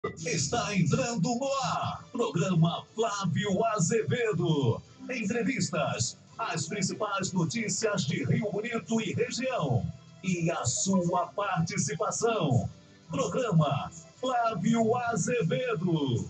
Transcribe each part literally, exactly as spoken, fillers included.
Está entrando no ar. Programa Flávio Azevedo. Entrevistas. As principais notícias de Rio Bonito e região. E a sua participação. Programa Flávio Azevedo.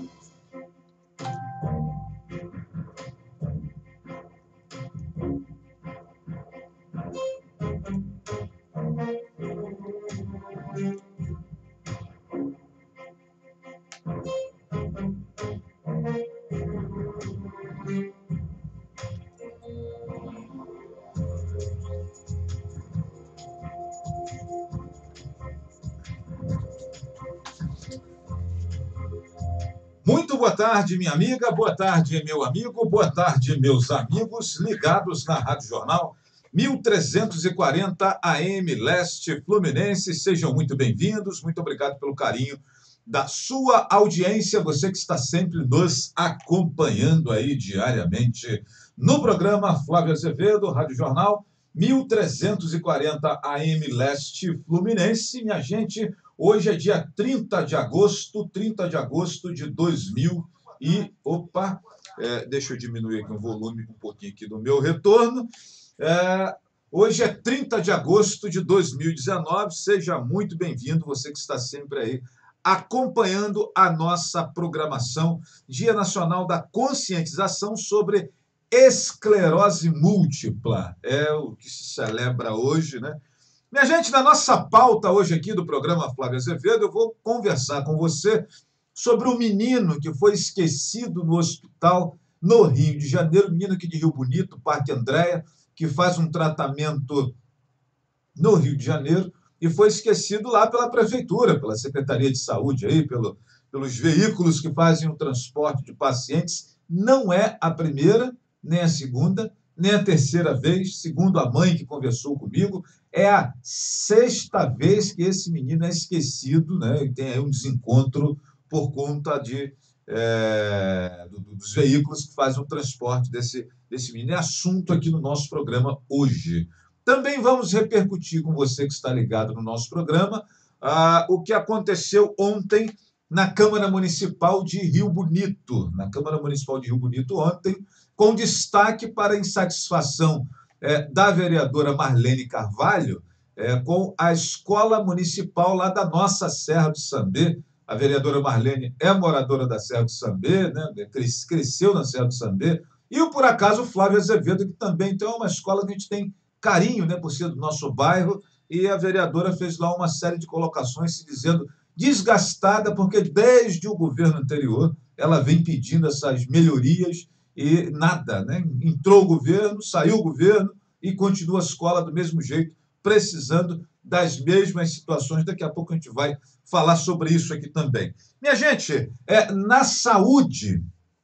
Muito boa tarde, minha amiga, boa tarde, meu amigo, boa tarde, meus amigos ligados na Rádio Jornal mil trezentos e quarenta A M Leste Fluminense. Sejam muito bem-vindos, muito obrigado pelo carinho da sua audiência, você que está sempre nos acompanhando aí diariamente no programa Flávio Azevedo, Rádio Jornal mil trezentos e quarenta A M Leste Fluminense. Minha gente, hoje é dia trinta de agosto, trinta de agosto de dois mil e... Opa, é, deixa eu diminuir aqui o volume um pouquinho aqui do meu retorno. É, hoje é trinta de agosto de dois mil e dezenove, seja muito bem-vindo, você que está sempre aí acompanhando a nossa programação. Dia Nacional da Conscientização sobre Esclerose Múltipla, é o que se celebra hoje, né? Minha gente, na nossa pauta hoje aqui do programa Flávio Azevedo, eu vou conversar com você sobre um menino que foi esquecido no hospital no Rio de Janeiro, menino aqui de Rio Bonito, Parque Andréa, que faz um tratamento no Rio de Janeiro e foi esquecido lá pela prefeitura, pela Secretaria de Saúde, aí, pelo, pelos veículos que fazem o transporte de pacientes. Não é a primeira, nem a segunda, nem a terceira vez, segundo a mãe que conversou comigo, é a sexta vez que esse menino é esquecido, né? E tem aí um desencontro por conta de, é, do, dos veículos que fazem o transporte desse, desse menino. É assunto aqui no nosso programa hoje. Também vamos repercutir com você que está ligado no nosso programa ah, o que aconteceu ontem na Câmara Municipal de Rio Bonito. Na Câmara Municipal de Rio Bonito ontem, com destaque para a insatisfação é, da vereadora Marlene Carvalho é, com a escola municipal lá da nossa Serra do Sambê. A vereadora Marlene é moradora da Serra do Sambê, né? Cresceu na Serra do Sambê. E, por acaso, o Flávio Azevedo, que também tem uma escola que a gente tem carinho, né, por ser do nosso bairro, e a vereadora fez lá uma série de colocações se dizendo desgastada, porque desde o governo anterior ela vem pedindo essas melhorias e nada, né? Entrou o governo, saiu o governo e continua a escola do mesmo jeito, precisando das mesmas situações. Daqui a pouco a gente vai falar sobre isso aqui também. Minha gente, é, na saúde,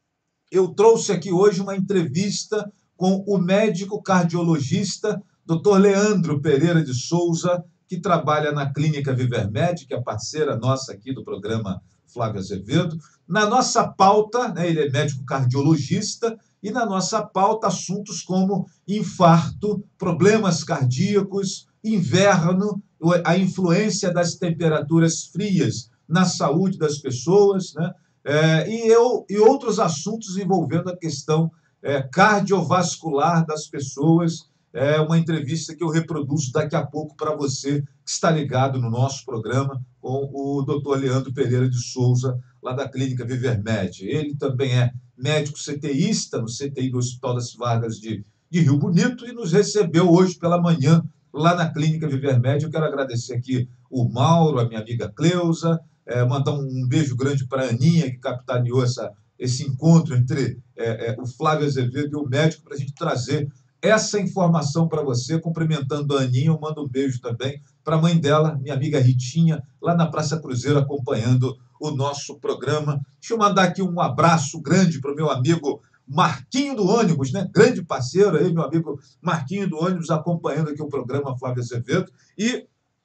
eu trouxe aqui hoje uma entrevista com o médico cardiologista doutor Leandro Pereira de Souza, que trabalha na Clínica Vivermed, que é parceira nossa aqui do programa Flávio Azevedo. Na nossa pauta, né, ele é médico cardiologista, e na nossa pauta assuntos como infarto, problemas cardíacos, inverno, a influência das temperaturas frias na saúde das pessoas, né? É, e, eu, e outros assuntos envolvendo a questão é, cardiovascular das pessoas. É uma entrevista que eu reproduzo daqui a pouco para você que está ligado no nosso programa com o doutor Leandro Pereira de Souza, lá da Clínica Vivermed. Ele também é médico CTIsta no C T I do Hospital das Vargas de, de Rio Bonito e nos recebeu hoje pela manhã lá na Clínica Vivermed. Eu quero agradecer aqui o Mauro, a minha amiga Cleusa, é, mandar um beijo grande para a Aninha, que capitaneou essa, esse encontro entre é, é, o Flávio Azevedo e o médico, para a gente trazer essa informação para você. Cumprimentando a Aninha, eu mando um beijo também para a mãe dela, minha amiga Ritinha, lá na Praça Cruzeiro, acompanhando o nosso programa. Deixa eu mandar aqui um abraço grande para o meu amigo Marquinho do Ônibus, né? Grande parceiro aí, meu amigo Marquinho do Ônibus, acompanhando aqui o programa Flávio Azevedo. E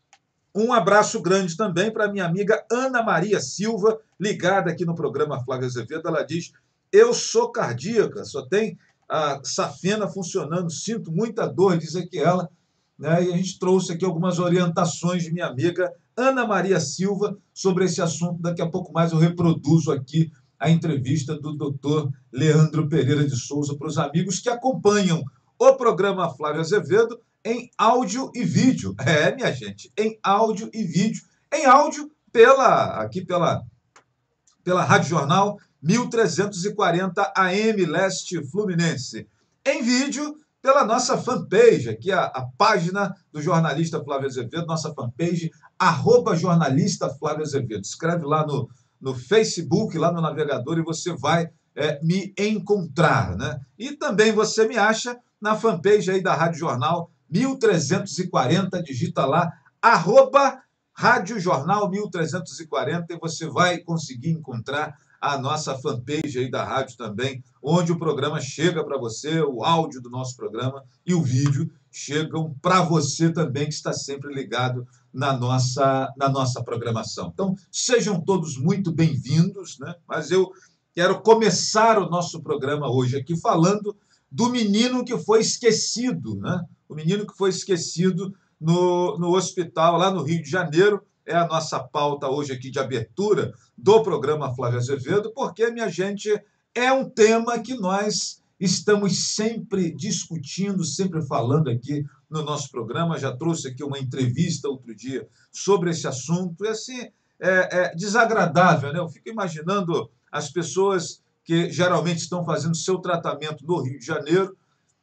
um abraço grande também para minha amiga Ana Maria Silva, ligada aqui no programa Flávio Azevedo. Ela diz: eu sou cardíaca, só tem a safena funcionando, sinto muita dor, diz aqui ela, né? E a gente trouxe aqui algumas orientações de minha amiga Ana Maria Silva sobre esse assunto. Daqui a pouco mais eu reproduzo aqui a entrevista do doutor Leandro Pereira de Souza para os amigos que acompanham o programa Flávio Azevedo em áudio e vídeo. É, minha gente, em áudio e vídeo. Em áudio, pela, aqui pela, pela Rádio Jornal mil trezentos e quarenta A M Leste Fluminense. Em vídeo, pela nossa fanpage, aqui a, a página do jornalista Flávio Azevedo, nossa fanpage, arroba jornalista Flávio Azevedo. Escreve lá no, no Facebook, lá no navegador, e você vai é, me encontrar, né? E também você me acha na fanpage aí da Rádio Jornal mil trezentos e quarenta, digita lá, arroba Rádio Jornal mil trezentos e quarenta, e você vai conseguir encontrar a nossa fanpage aí da rádio também, onde o programa chega para você, o áudio do nosso programa e o vídeo chegam para você também, que está sempre ligado na nossa, na nossa programação. Então, sejam todos muito bem-vindos, né? Mas eu quero começar o nosso programa hoje aqui falando do menino que foi esquecido, né? O menino que foi esquecido no, no hospital lá no Rio de Janeiro. É a nossa pauta hoje aqui de abertura do programa Flávio Azevedo, porque, minha gente, é um tema que nós estamos sempre discutindo, sempre falando aqui no nosso programa. Já trouxe aqui uma entrevista outro dia sobre esse assunto. E, assim, é, é desagradável, né? Eu fico imaginando as pessoas que geralmente estão fazendo seu tratamento no Rio de Janeiro,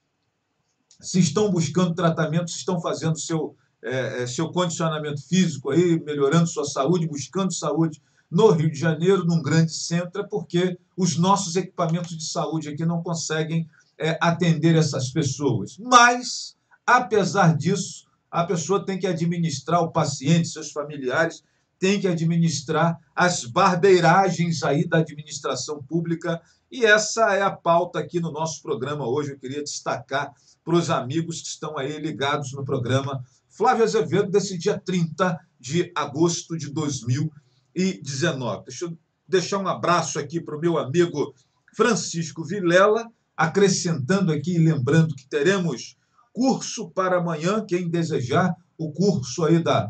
se estão buscando tratamento, se estão fazendo seu, é, seu condicionamento físico, aí, melhorando sua saúde, buscando saúde no Rio de Janeiro, num grande centro, é porque os nossos equipamentos de saúde aqui não conseguem é, atender essas pessoas. Mas, apesar disso, a pessoa tem que administrar o paciente, seus familiares, tem que administrar as barbeiragens aí da administração pública, e essa é a pauta aqui no nosso programa hoje. Eu queria destacar para os amigos que estão aí ligados no programa Flávio Azevedo, desse dia trinta de agosto de dois mil e dezenove. Deixa eu deixar um abraço aqui para o meu amigo Francisco Vilela, acrescentando aqui, lembrando que teremos curso para amanhã, quem desejar, o curso aí da,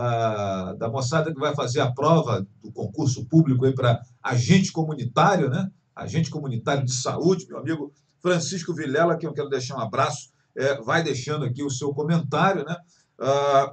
a, da moçada que vai fazer a prova do concurso público aí para agente comunitário, né? Agente comunitário de saúde, meu amigo Francisco Vilela, que eu quero deixar um abraço, é, vai deixando aqui o seu comentário, né? Uh,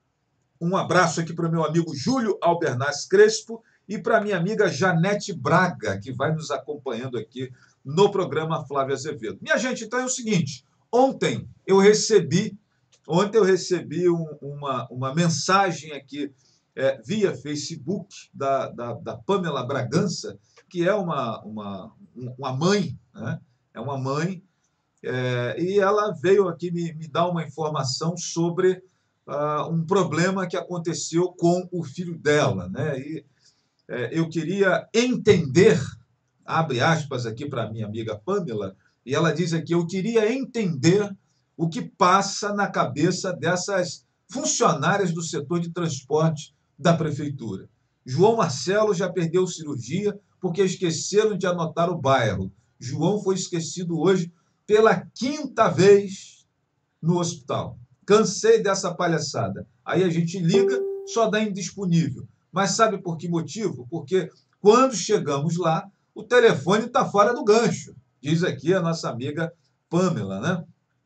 um abraço aqui para o meu amigo Júlio Albernaz Crespo e para a minha amiga Janete Braga, que vai nos acompanhando aqui no programa Flávio Azevedo. Minha gente, então é o seguinte, ontem eu recebi, ontem eu recebi um, uma, uma mensagem aqui é, via Facebook da, da, da Pamela Bragança, que é uma, uma, uma mãe, né? É uma mãe, é, e ela veio aqui me, me dar uma informação sobre uh, um problema que aconteceu com o filho dela, né? E é, eu queria entender, abre aspas aqui para a minha amiga Pamela, e ela diz aqui, eu queria entender o que passa na cabeça dessas funcionárias do setor de transporte da prefeitura. João Marcelo já perdeu cirurgia porque esqueceram de anotar o bairro. João foi esquecido hoje pela quinta vez no hospital. Cansei dessa palhaçada. Aí a gente liga, só dá indisponível. Mas sabe por que motivo? Porque quando chegamos lá, o telefone está fora do gancho. Diz aqui a nossa amiga Pamela, né?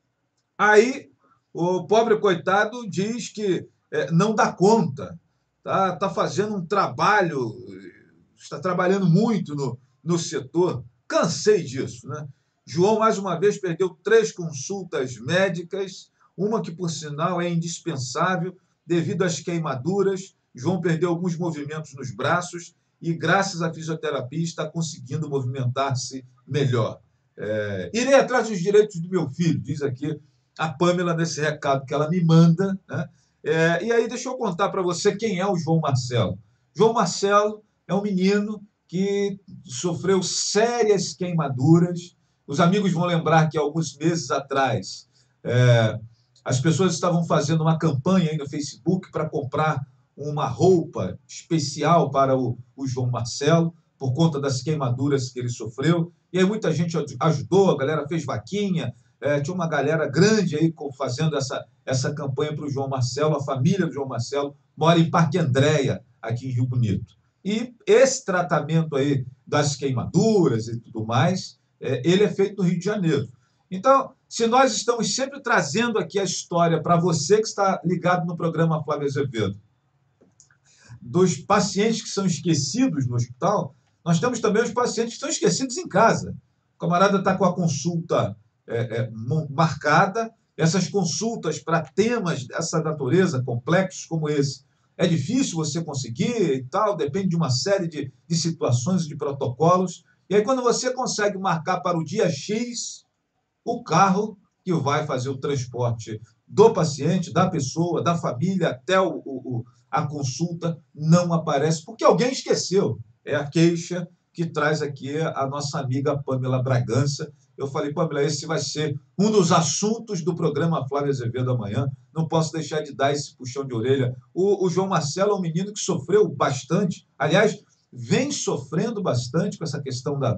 Aí o pobre coitado diz que é, não dá conta. Tá, tá fazendo um trabalho, está trabalhando muito no, no setor. Cansei disso, né? João, mais uma vez, perdeu três consultas médicas, uma que, por sinal, é indispensável devido às queimaduras. João perdeu alguns movimentos nos braços e, graças à fisioterapia, está conseguindo movimentar-se melhor. É, irei atrás dos direitos do meu filho, diz aqui a Pamela nesse recado que ela me manda, né? É, e aí, deixa eu contar para você quem é o João Marcelo. João Marcelo é um menino que sofreu sérias queimaduras. Os amigos vão lembrar que, alguns meses atrás, é, as pessoas estavam fazendo uma campanha aí no Facebook para comprar uma roupa especial para o, o João Marcelo, por conta das queimaduras que ele sofreu. E aí muita gente ajudou, a galera fez vaquinha, é, tinha uma galera grande aí fazendo essa, essa campanha para o João Marcelo, a família do João Marcelo mora em Parque Andréia, aqui em Rio Bonito. E esse tratamento aí das queimaduras e tudo mais, é, ele é feito no Rio de Janeiro. Então, se nós estamos sempre trazendo aqui a história para você que está ligado no programa Flávio Azevedo, dos pacientes que são esquecidos no hospital, nós temos também os pacientes que são esquecidos em casa. O camarada está com a consulta é, é, marcada, essas consultas para temas dessa natureza, complexos como esse, é difícil você conseguir e tal, depende de uma série de, de situações, de protocolos. E aí, quando você consegue marcar para o dia X, o carro que vai fazer o transporte do paciente, da pessoa, da família, até o, o, a consulta, não aparece, porque alguém esqueceu. É a queixa que traz aqui a nossa amiga Pamela Bragança. Eu falei, Pamela, esse vai ser um dos assuntos do programa Flávio Azevedo amanhã. Não posso deixar de dar esse puxão de orelha. O, o João Marcelo é um menino que sofreu bastante, aliás, vem sofrendo bastante com essa questão da,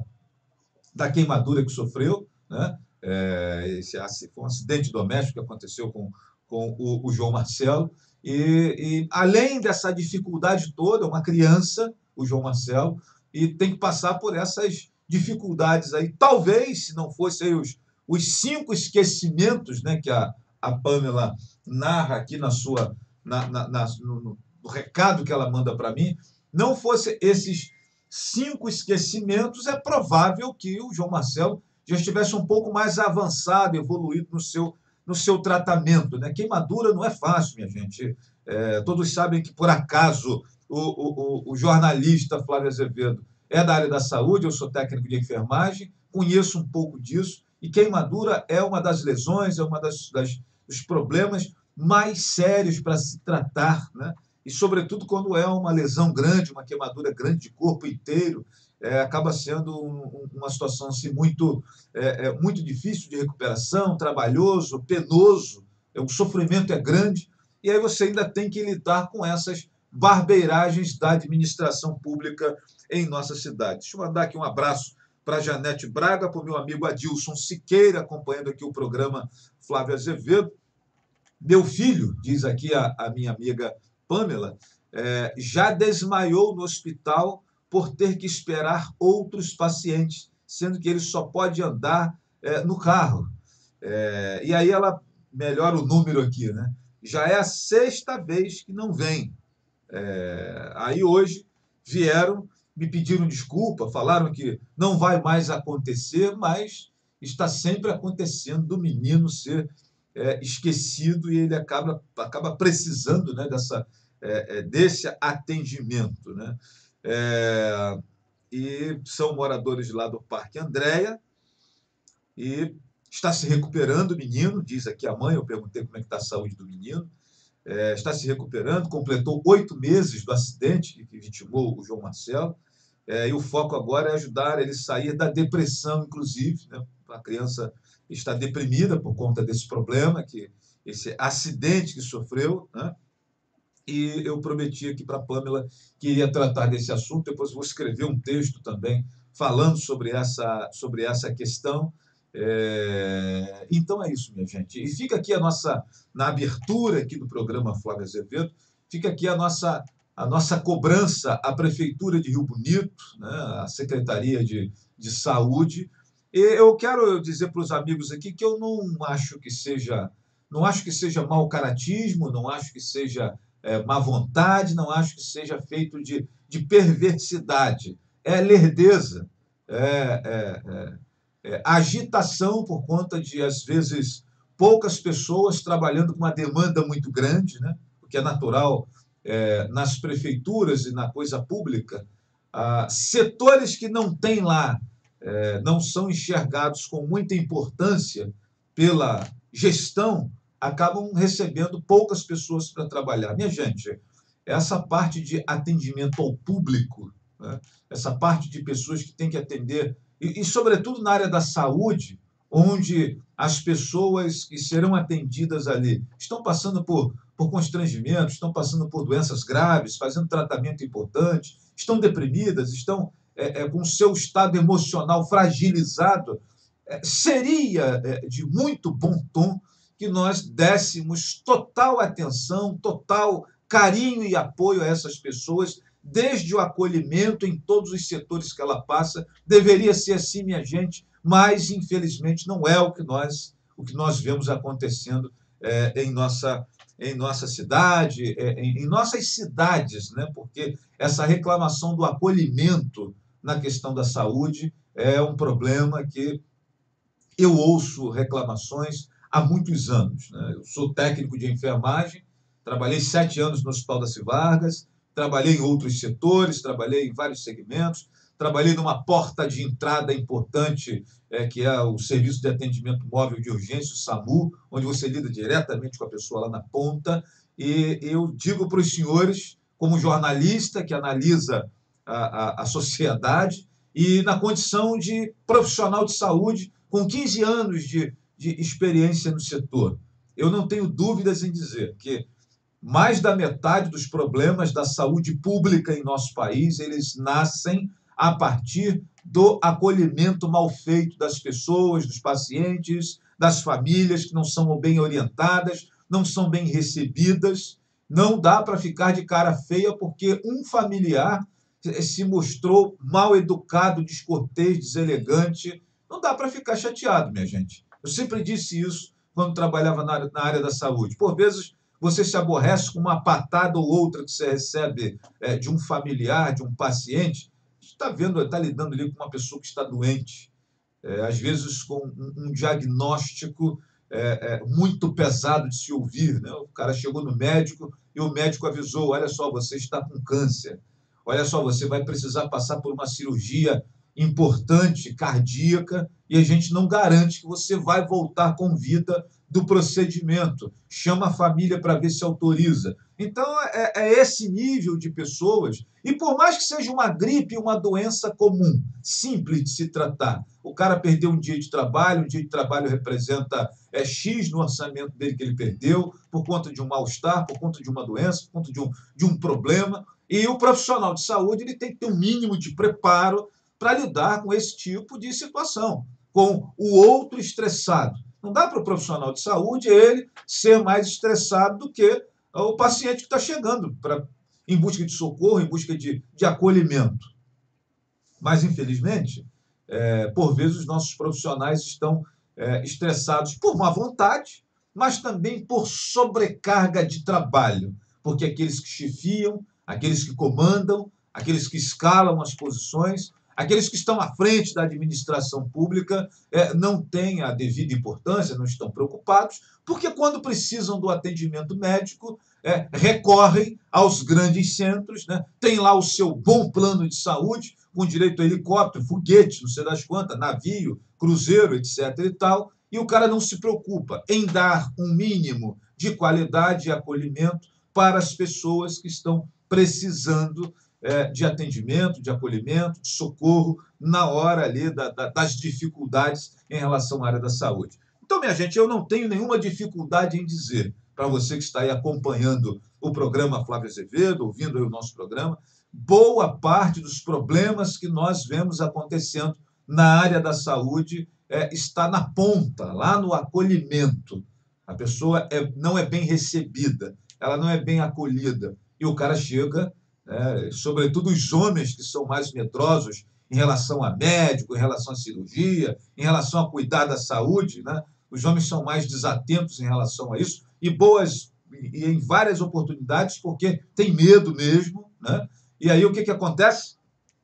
da queimadura que sofreu, né? É, esse foi um acidente doméstico que aconteceu com, com o, o João Marcelo. E, e, além dessa dificuldade toda, uma criança, o João Marcelo, e tem que passar por essas dificuldades aí. Talvez, se não fossem os, os cinco esquecimentos, né, que a, a Pamela narra aqui na sua, na, na, na, no, no recado que ela manda para mim, não fosse esses cinco esquecimentos, é provável que o João Marcelo já estivesse um pouco mais avançado, evoluído no seu, no seu tratamento, né? Queimadura não é fácil, minha gente. É, todos sabem que, por acaso, o, o, o jornalista Flávio Azevedo é da área da saúde, eu sou técnico de enfermagem, conheço um pouco disso, e queimadura é uma das lesões, é uma das, das dos problemas mais sérios para se tratar, né? E, sobretudo, quando é uma lesão grande, uma queimadura grande de corpo inteiro, É, acaba sendo um, uma situação assim, muito, é, é, muito difícil de recuperação, trabalhoso, penoso, é, o sofrimento é grande, e aí você ainda tem que lidar com essas barbeiragens da administração pública em nossa cidade. Deixa eu mandar aqui um abraço para a Janete Braga, para o meu amigo Adilson Siqueira, acompanhando aqui o programa Flávio Azevedo. Meu filho, diz aqui a, a minha amiga Pamela, é, já desmaiou no hospital por ter que esperar outros pacientes, sendo que ele só pode andar é, no carro. É, e aí ela melhora o número aqui, né? Já é a sexta vez que não vem. É, aí hoje vieram, me pediram desculpa, falaram que não vai mais acontecer, mas está sempre acontecendo do menino ser é, esquecido e ele acaba, acaba precisando, né, dessa, é, desse atendimento, né? É, e são moradores lá do Parque Andréia, e está se recuperando o menino, diz aqui a mãe, eu perguntei como é que está a saúde do menino, é, está se recuperando, completou oito meses do acidente que vitimou o João Marcelo, é, e o foco agora é ajudar ele a sair da depressão, inclusive, né? A criança está deprimida por conta desse problema, que, esse acidente que sofreu, né? E eu prometi aqui para a Pamela que iria tratar desse assunto. Depois vou escrever um texto também falando sobre essa, sobre essa questão. É... Então é isso, minha gente. E fica aqui a nossa, na abertura aqui do programa Flávio Azevedo, fica aqui a nossa, a nossa cobrança à Prefeitura de Rio Bonito, né, à Secretaria de, de Saúde. E eu quero dizer para os amigos aqui que eu não acho que seja, não acho que seja mau caratismo, não acho que seja É, má vontade, não acho que seja feito de, de perversidade. É lerdeza, é, é, é, é agitação por conta de, às vezes, poucas pessoas trabalhando com uma demanda muito grande, né? O que é natural é, nas prefeituras e na coisa pública. Ah, setores que não têm lá, é, não são enxergados com muita importância pela gestão, acabam recebendo poucas pessoas para trabalhar. Minha gente, essa parte de atendimento ao público, né? Essa parte de pessoas que têm que atender, e, e, sobretudo, na área da saúde, onde as pessoas que serão atendidas ali estão passando por, por constrangimentos, estão passando por doenças graves, fazendo tratamento importante, estão deprimidas, estão é, é, com o seu estado emocional fragilizado. seria de muito bom tom que nós dessemos total atenção, total carinho e apoio a essas pessoas, desde o acolhimento em todos os setores que ela passa. Deveria ser assim, minha gente, mas, infelizmente, não é o que nós, o que nós vemos acontecendo é, em, nossa, em nossa cidade, é, em, em nossas cidades, né? Porque essa reclamação do acolhimento na questão da saúde é um problema que eu ouço reclamações há muitos anos, né? Eu sou técnico de enfermagem, trabalhei sete anos no Hospital das Vargas, trabalhei em outros setores, trabalhei em vários segmentos, trabalhei numa porta de entrada importante, é, que é o Serviço de Atendimento Móvel de Urgência, o SAMU, onde você lida diretamente com a pessoa lá na ponta. E eu digo para os senhores, como jornalista que analisa a, a, a sociedade, e na condição de profissional de saúde, com quinze anos de, de experiência no setor, eu não tenho dúvidas em dizer que mais da metade dos problemas da saúde pública em nosso país, eles nascem a partir do acolhimento mal feito das pessoas, dos pacientes, das famílias que não são bem orientadas, não são bem recebidas. Não dá para ficar de cara feia porque um familiar se mostrou mal educado, descortês, deselegante. Não dá para ficar chateado, minha gente. Eu sempre disse isso quando trabalhava na área da saúde. Por vezes, você se aborrece com uma patada ou outra que você recebe é, de um familiar, de um paciente. Está vendo, está lidando ali com uma pessoa que está doente, é, às vezes com um, um diagnóstico é, é, muito pesado de se ouvir, né? O cara chegou no médico e o médico avisou: olha só, você está com câncer, olha só, você vai precisar passar por uma cirurgia importante, cardíaca, e a gente não garante que você vai voltar com vida do procedimento. Chama a família para ver se autoriza. Então, é, é esse nível de pessoas, e por mais que seja uma gripe, uma doença comum, simples de se tratar, o cara perdeu um dia de trabalho, um dia de trabalho representa é, X no orçamento dele que ele perdeu, por conta de um mal-estar, por conta de uma doença, por conta de um, de um problema, e o profissional de saúde ele tem que ter um mínimo de preparo para lidar com esse tipo de situação, com o outro estressado. Não dá para o profissional de saúde ele ser mais estressado do que o paciente que está chegando pra, em busca de socorro, em busca de, de acolhimento. Mas, infelizmente, é, por vezes os nossos profissionais estão é, estressados por má vontade, mas também por sobrecarga de trabalho, porque aqueles que chefiam, aqueles que comandam, aqueles que escalam as posições, aqueles que estão à frente da administração pública é, não têm a devida importância, não estão preocupados, porque quando precisam do atendimento médico, é, recorrem aos grandes centros, né? Tem lá o seu bom plano de saúde, com direito a helicóptero, foguete, não sei das quantas, navio, cruzeiro, etc e tal, e o cara não se preocupa em dar um mínimo de qualidade e acolhimento para as pessoas que estão precisando de atendimento, de acolhimento, de socorro na hora ali da, da, das dificuldades em relação à área da saúde. Então, minha gente, eu não tenho nenhuma dificuldade em dizer para você que está aí acompanhando o programa Flávio Azevedo, ouvindo aí o nosso programa, boa parte dos problemas que nós vemos acontecendo na área da saúde é, está na ponta, lá no acolhimento. A pessoa é, não é bem recebida, ela não é bem acolhida, e o cara chega... É, sobretudo os homens que são mais medrosos em relação a médico, em relação à cirurgia, em relação a cuidar da saúde, né? Os homens são mais desatentos em relação a isso, e boas e em várias oportunidades, porque tem medo mesmo, né? E aí o que, que acontece?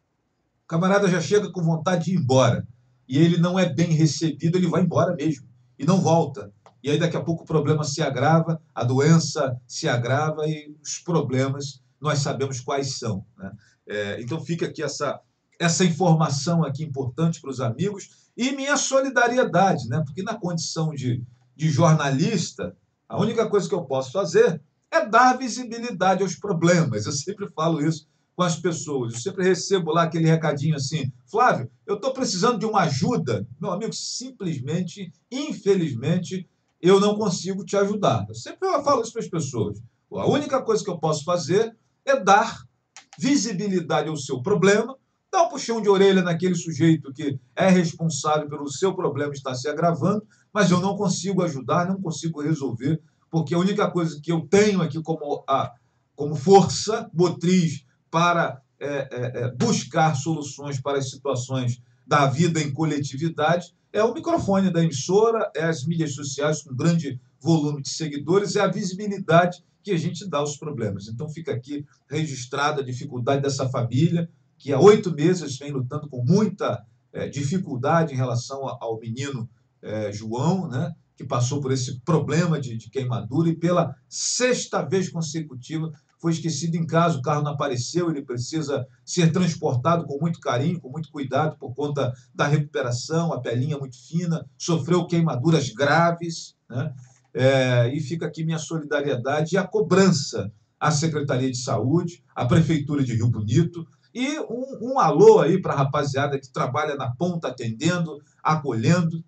O camarada já chega com vontade de ir embora, e ele não é bem recebido, ele vai embora mesmo, e não volta. E aí daqui a pouco o problema se agrava, a doença se agrava, e os problemas nós sabemos quais são, né? É, então fica aqui essa, essa informação aqui importante para os amigos e minha solidariedade, né? Porque na condição de, de jornalista, a única coisa que eu posso fazer é dar visibilidade aos problemas. Eu sempre falo isso com as pessoas. Eu sempre recebo lá aquele recadinho assim: Flávio, eu estou precisando de uma ajuda. Meu amigo, simplesmente, infelizmente, eu não consigo te ajudar. Eu sempre falo isso para as pessoas. A única coisa que eu posso fazer é dar visibilidade ao seu problema, dá um puxão de orelha naquele sujeito que é responsável pelo seu problema estar se agravando, mas eu não consigo ajudar, não consigo resolver, porque a única coisa que eu tenho aqui como, a, como força motriz para é, é, é, buscar soluções para as situações da vida em coletividade é o microfone da emissora, é as mídias sociais com grande volume de seguidores, é a visibilidade que a gente dá aos problemas. Então, fica aqui registrada a dificuldade dessa família, que há oito meses vem lutando com muita é, dificuldade em relação ao menino é, João, né, que passou por esse problema de, de queimadura e pela sexta vez consecutiva foi esquecido em casa, o carro não apareceu, ele precisa ser transportado com muito carinho, com muito cuidado por conta da recuperação, a pelinha muito fina, sofreu queimaduras graves, né? É, e fica aqui minha solidariedade e a cobrança à Secretaria de Saúde, à Prefeitura de Rio Bonito, e um, um alô aí para a rapaziada que trabalha na ponta, atendendo, acolhendo.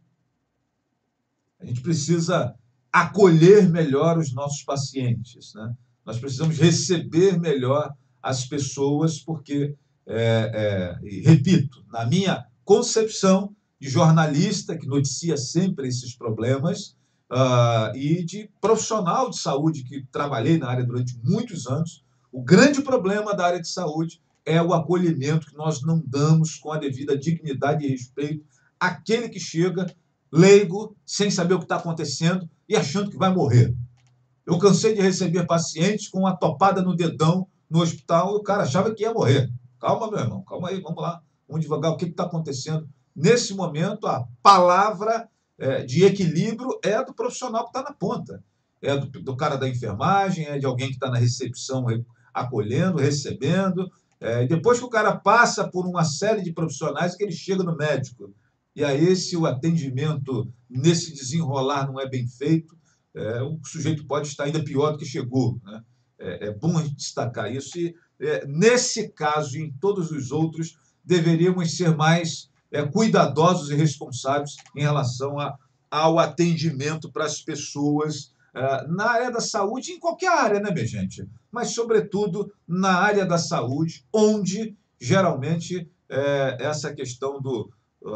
A gente precisa acolher melhor os nossos pacientes, né? Nós precisamos receber melhor as pessoas, porque, é, é, repito, na minha concepção de jornalista, que noticia sempre esses problemas, uh, e de profissional de saúde, que trabalhei na área durante muitos anos, o grande problema da área de saúde é o acolhimento que nós não damos com a devida dignidade e respeito àquele que chega leigo, sem saber o que está acontecendo e achando que vai morrer. Eu cansei de receber pacientes com uma topada no dedão no hospital e o cara achava que ia morrer. Calma, meu irmão, calma aí, vamos lá, vamos devagar. O que está acontecendo? Nesse momento, a palavra é, de equilíbrio é do profissional que está na ponta. É do, do cara da enfermagem, é de alguém que está na recepção acolhendo, recebendo. É, e depois que o cara passa por uma série de profissionais, que ele chega no médico. E aí, se o atendimento nesse desenrolar não é bem feito, É, o sujeito pode estar ainda pior do que chegou, né? É, é bom a gente destacar isso. E, é, nesse caso e em todos os outros, deveríamos ser mais é, cuidadosos e responsáveis em relação a, ao atendimento para as pessoas é, na área da saúde, em qualquer área, né, minha gente? Mas, sobretudo, na área da saúde, onde, geralmente, é, essa questão do...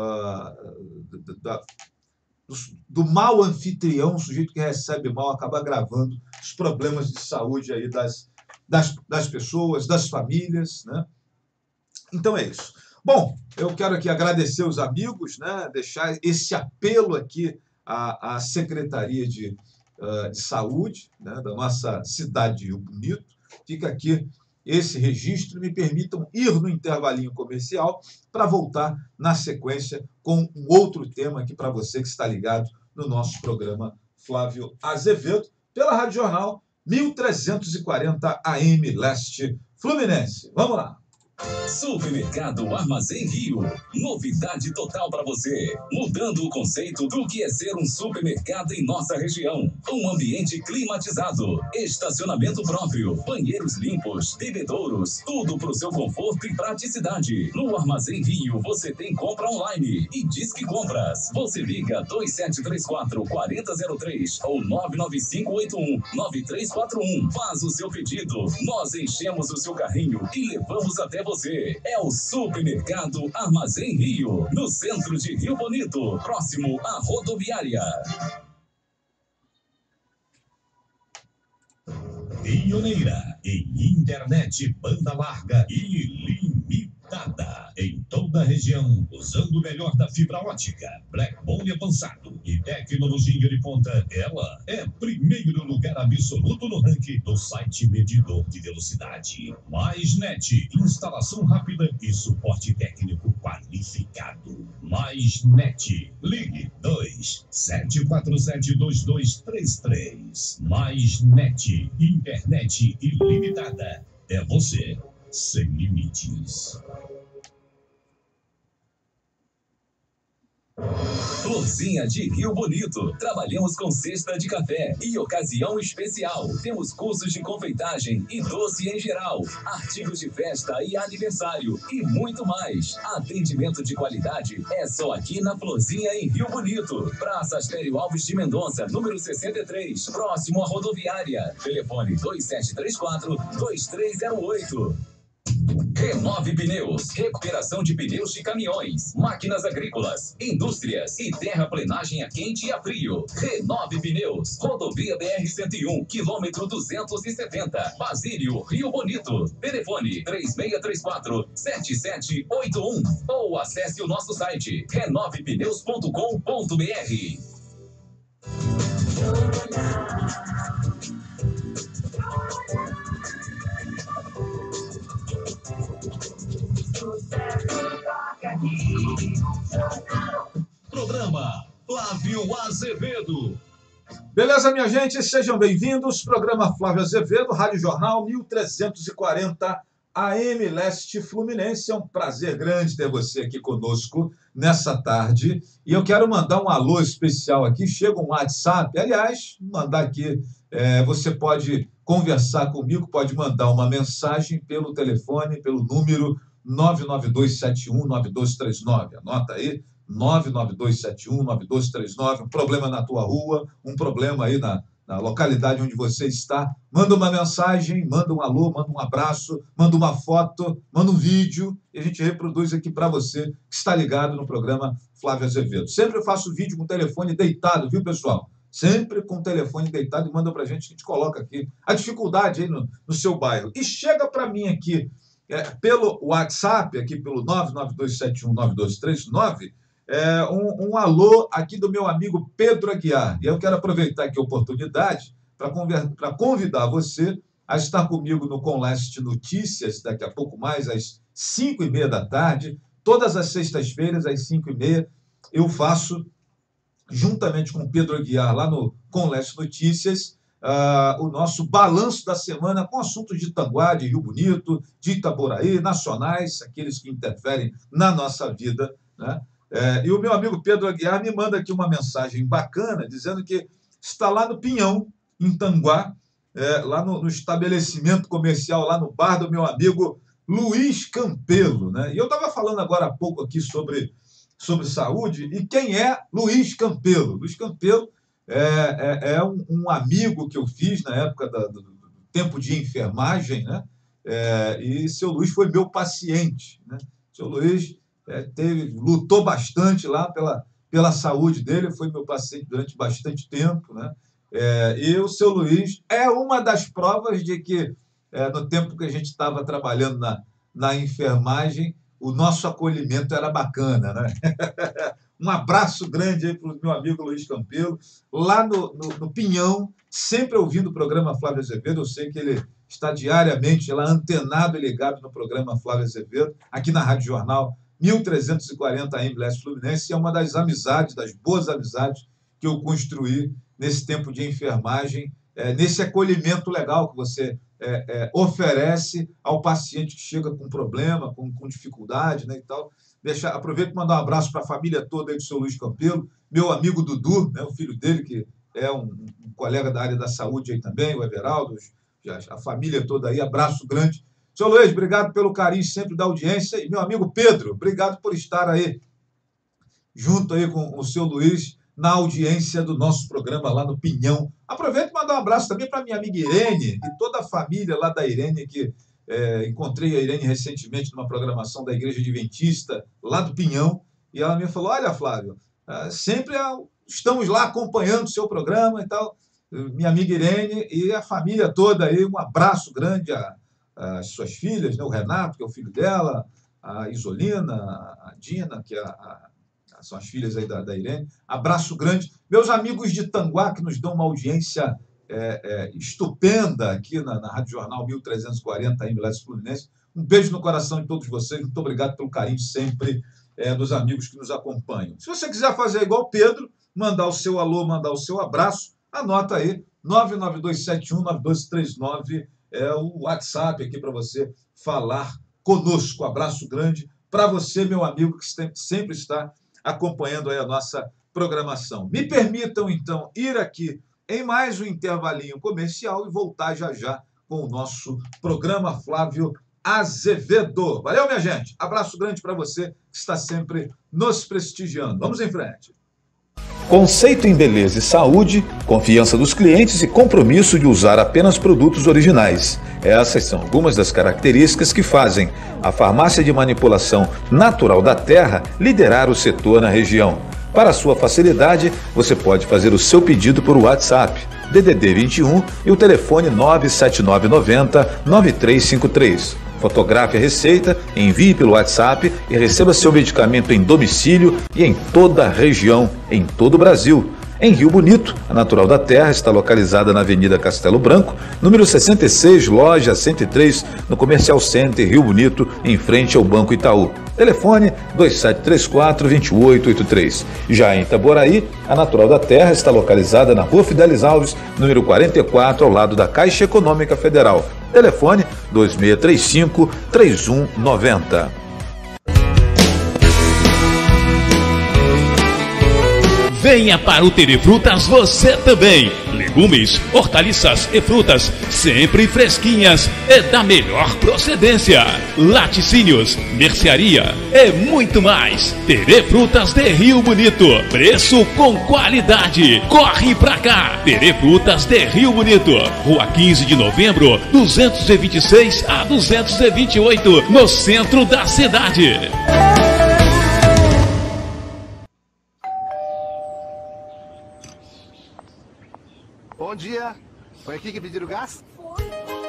Uh, da, do mal anfitrião, o sujeito que recebe mal, acaba agravando os problemas de saúde aí das, das, das pessoas, das famílias, né? Então é isso. Bom, eu quero aqui agradecer os amigos, né? Deixar esse apelo aqui à, à Secretaria de, uh, de Saúde, né? Da nossa cidade de Rio Bonito. Fica aqui esse registro, me permitam ir no intervalinho comercial para voltar na sequência com um outro tema aqui para você que está ligado no nosso programa Flávio Azevedo, pela Rádio Jornal mil trezentos e quarenta A M Leste Fluminense. Vamos lá. Supermercado Armazém Rio, novidade total para você, mudando o conceito do que é ser um supermercado em nossa região. Um ambiente climatizado, estacionamento próprio, banheiros limpos, bebedouros, tudo para o seu conforto e praticidade. No Armazém Rio você tem compra online e Disque Compras. Você liga dois sete três quatro, quatro zero zero três ou nove nove cinco oito um, nove três quatro um. Faz o seu pedido, nós enchemos o seu carrinho e levamos até você. É o Supermercado Armazém Rio, no centro de Rio Bonito, próximo à rodoviária. Pioneira em internet banda larga ilimitada em toda a região, usando o melhor da fibra ótica, backbone avançado e tecnologia de ponta. Ela é primeiro lugar absoluto no ranking do site medidor de velocidade. Mais Net, instalação rápida e suporte técnico qualificado. Mais Net, ligue dois sete quatro sete dois dois três três. Mais Net, internet ilimitada. É você sem limites. Florzinha de Rio Bonito. Trabalhamos com cesta de café e ocasião especial. Temos cursos de confeitagem e doce em geral, artigos de festa e aniversário e muito mais. Atendimento de qualidade é só aqui na Florzinha em Rio Bonito. Praça Astério Alves de Mendonça, número sessenta e três, próximo à rodoviária. Telefone dois sete três quatro, dois três zero oito. Renove Pneus, recuperação de pneus de caminhões, máquinas agrícolas, indústrias e terraplenagem a quente e a frio. Renove Pneus, rodovia B R cento e um, quilômetro duzentos e setenta, Basílio, Rio Bonito. Telefone três seis três quatro, sete sete oito um ou acesse o nosso site renove pneus ponto com ponto br. Programa Flávio Azevedo. Beleza, minha gente? Sejam bem-vindos. Programa Flávio Azevedo, Rádio Jornal mil trezentos e quarenta A M Leste Fluminense. É um prazer grande ter você aqui conosco nessa tarde. E eu quero mandar um alô especial aqui. Chega um WhatsApp. Aliás, mandar aqui, é, você pode conversar comigo, pode mandar uma mensagem pelo telefone, pelo número nove nove dois sete um nove dois três nove. Anota aí, nove nove dois sete um nove dois três nove. Um problema na tua rua, um problema aí na, na localidade onde você está. Manda uma mensagem, manda um alô, manda um abraço, manda uma foto, manda um vídeo e a gente reproduz aqui para você que está ligado no programa Flávio Azevedo. Sempre eu faço vídeo com o telefone deitado, viu, pessoal? Sempre com o telefone deitado e manda para a gente, que a gente coloca aqui a dificuldade aí no, no seu bairro. E chega para mim aqui, é, pelo WhatsApp, aqui pelo nove nove dois sete um nove dois três nove, é, um, um alô aqui do meu amigo Pedro Aguiar. E eu quero aproveitar aqui a oportunidade para convidar você a estar comigo no Com Leste Notícias, daqui a pouco mais, às cinco e meia da tarde. Todas as sextas-feiras, às cinco e meia, eu faço, juntamente com o Pedro Aguiar, lá no Com Leste Notícias, uh, o nosso balanço da semana com assuntos de Itanguá, de Rio Bonito, de Itaboraí, nacionais, aqueles que interferem na nossa vida, né? É, e o meu amigo Pedro Aguiar me manda aqui uma mensagem bacana, dizendo que está lá no Pinhão, em Itanguá, é, lá no, no estabelecimento comercial, lá no bar do meu amigo Luiz Campelo, né? E eu estava falando agora há pouco aqui sobre, sobre saúde, e quem é Luiz Campelo? Luiz Campelo é, é, é um, um amigo que eu fiz na época da, do, do tempo de enfermagem, né? É, e seu Luiz foi meu paciente, né? Seu Luiz É, teve, lutou bastante lá pela, pela saúde dele, foi meu paciente durante bastante tempo, né? É, e o seu Luiz é uma das provas de que, é, no tempo que a gente estava trabalhando na, na enfermagem, o nosso acolhimento era bacana, né? Um abraço grande aí para o meu amigo Luiz Campelo, lá no, no, no Pinhão, sempre ouvindo o programa Flávio Azevedo. Eu sei que ele está diariamente lá antenado e ligado no programa Flávio Azevedo, aqui na Rádio Jornal mil trezentos e quarenta A M Leste Fluminense. É uma das amizades, das boas amizades que eu construí nesse tempo de enfermagem, é, nesse acolhimento legal que você é, é, oferece ao paciente que chega com problema, com, com dificuldade, né, e tal. Deixa, aproveito para mandar um abraço para a família toda aí do seu Luiz Campelo, meu amigo Dudu, né, o filho dele, que é um, um colega da área da saúde aí também, o Everaldo, a família toda aí, abraço grande. Seu Luiz, obrigado pelo carinho sempre da audiência. E meu amigo Pedro, obrigado por estar aí, junto aí com o seu Luiz, na audiência do nosso programa lá no Pinhão. Aproveito para mandar um abraço também para minha amiga Irene e toda a família lá da Irene, que é, encontrei a Irene recentemente numa programação da Igreja Adventista, lá do Pinhão, e ela me falou, olha, Flávio, sempre estamos lá acompanhando o seu programa e tal. Minha amiga Irene e a família toda aí, um abraço grande a as suas filhas, né? O Renato, que é o filho dela, a Isolina, a Dina, que é a, a, são as filhas aí da, da Irene. Abraço grande. Meus amigos de Itanguá, que nos dão uma audiência é, é, estupenda aqui na, na Rádio Jornal mil trezentos e quarenta A M Leste Fluminense. Um beijo no coração de todos vocês. Muito obrigado pelo carinho sempre é, dos amigos que nos acompanham. Se você quiser fazer igual o Pedro, mandar o seu alô, mandar o seu abraço, anota aí, nove nove dois sete um nove dois três nove, é o WhatsApp aqui para você falar conosco. Abraço grande para você, meu amigo, que sempre está acompanhando aí a nossa programação. Me permitam, então, ir aqui em mais um intervalinho comercial e voltar já já com o nosso programa Flávio Azevedo. Valeu, minha gente. Abraço grande para você que está sempre nos prestigiando. Vamos em frente. Conceito em beleza e saúde, confiança dos clientes e compromisso de usar apenas produtos originais. Essas são algumas das características que fazem a farmácia de manipulação natural da terra liderar o setor na região. Para sua facilidade, você pode fazer o seu pedido por WhatsApp, D D D vinte e um e o telefone nove sete nove nove zero nove três cinco três. Fotografe a receita, envie pelo WhatsApp e receba seu medicamento em domicílio e em toda a região, em todo o Brasil. Em Rio Bonito, a Natural da Terra está localizada na Avenida Castelo Branco, número sessenta e seis, loja cento e três, no Comercial Center Rio Bonito, em frente ao Banco Itaú. Telefone dois sete três quatro, dois oito oito três. Já em Itaboraí, a Natural da Terra está localizada na Rua Fidelis Alves, número quarenta e quatro, ao lado da Caixa Econômica Federal. Telefone dois seis três cinco, três um nove zero. Venha para o Terefrutas você também. Legumes, hortaliças e frutas sempre fresquinhas e da melhor procedência. Laticínios, mercearia e muito mais. Terefrutas de Rio Bonito. Preço com qualidade. Corre pra cá. Terefrutas de Rio Bonito. Rua quinze de novembro, duzentos e vinte e seis a duzentos e vinte e oito, no centro da cidade. Bom dia. Foi aqui que pediram gás? Foi.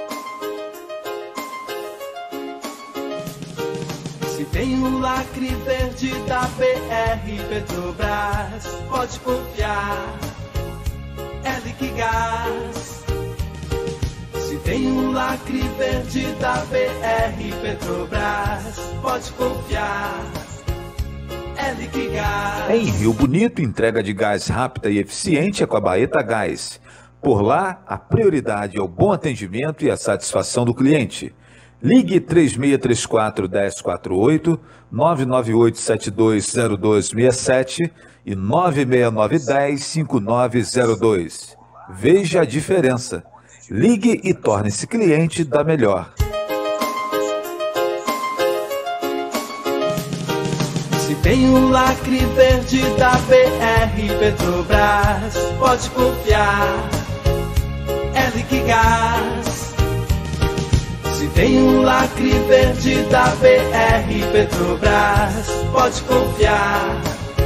Se tem um lacre verde da B R Petrobras, pode confiar, é Liquigás. Se tem um lacre verde da B R Petrobras, pode confiar, é Liquigás. Em Rio Bonito, entrega de gás rápida e eficiente é com a Baeta Gás. Por lá, a prioridade é o bom atendimento e a satisfação do cliente. Ligue três seis três quatro, um zero quatro oito, nove nove oito sete dois zero dois seis sete e nove seis nove um zero cinco nove zero dois. Veja a diferença. Ligue e torne-se cliente da melhor. Se tem um lacre verde da B R Petrobras, pode confiar, é Liquigás. Se tem um lacre verde da B R Petrobras, pode confiar,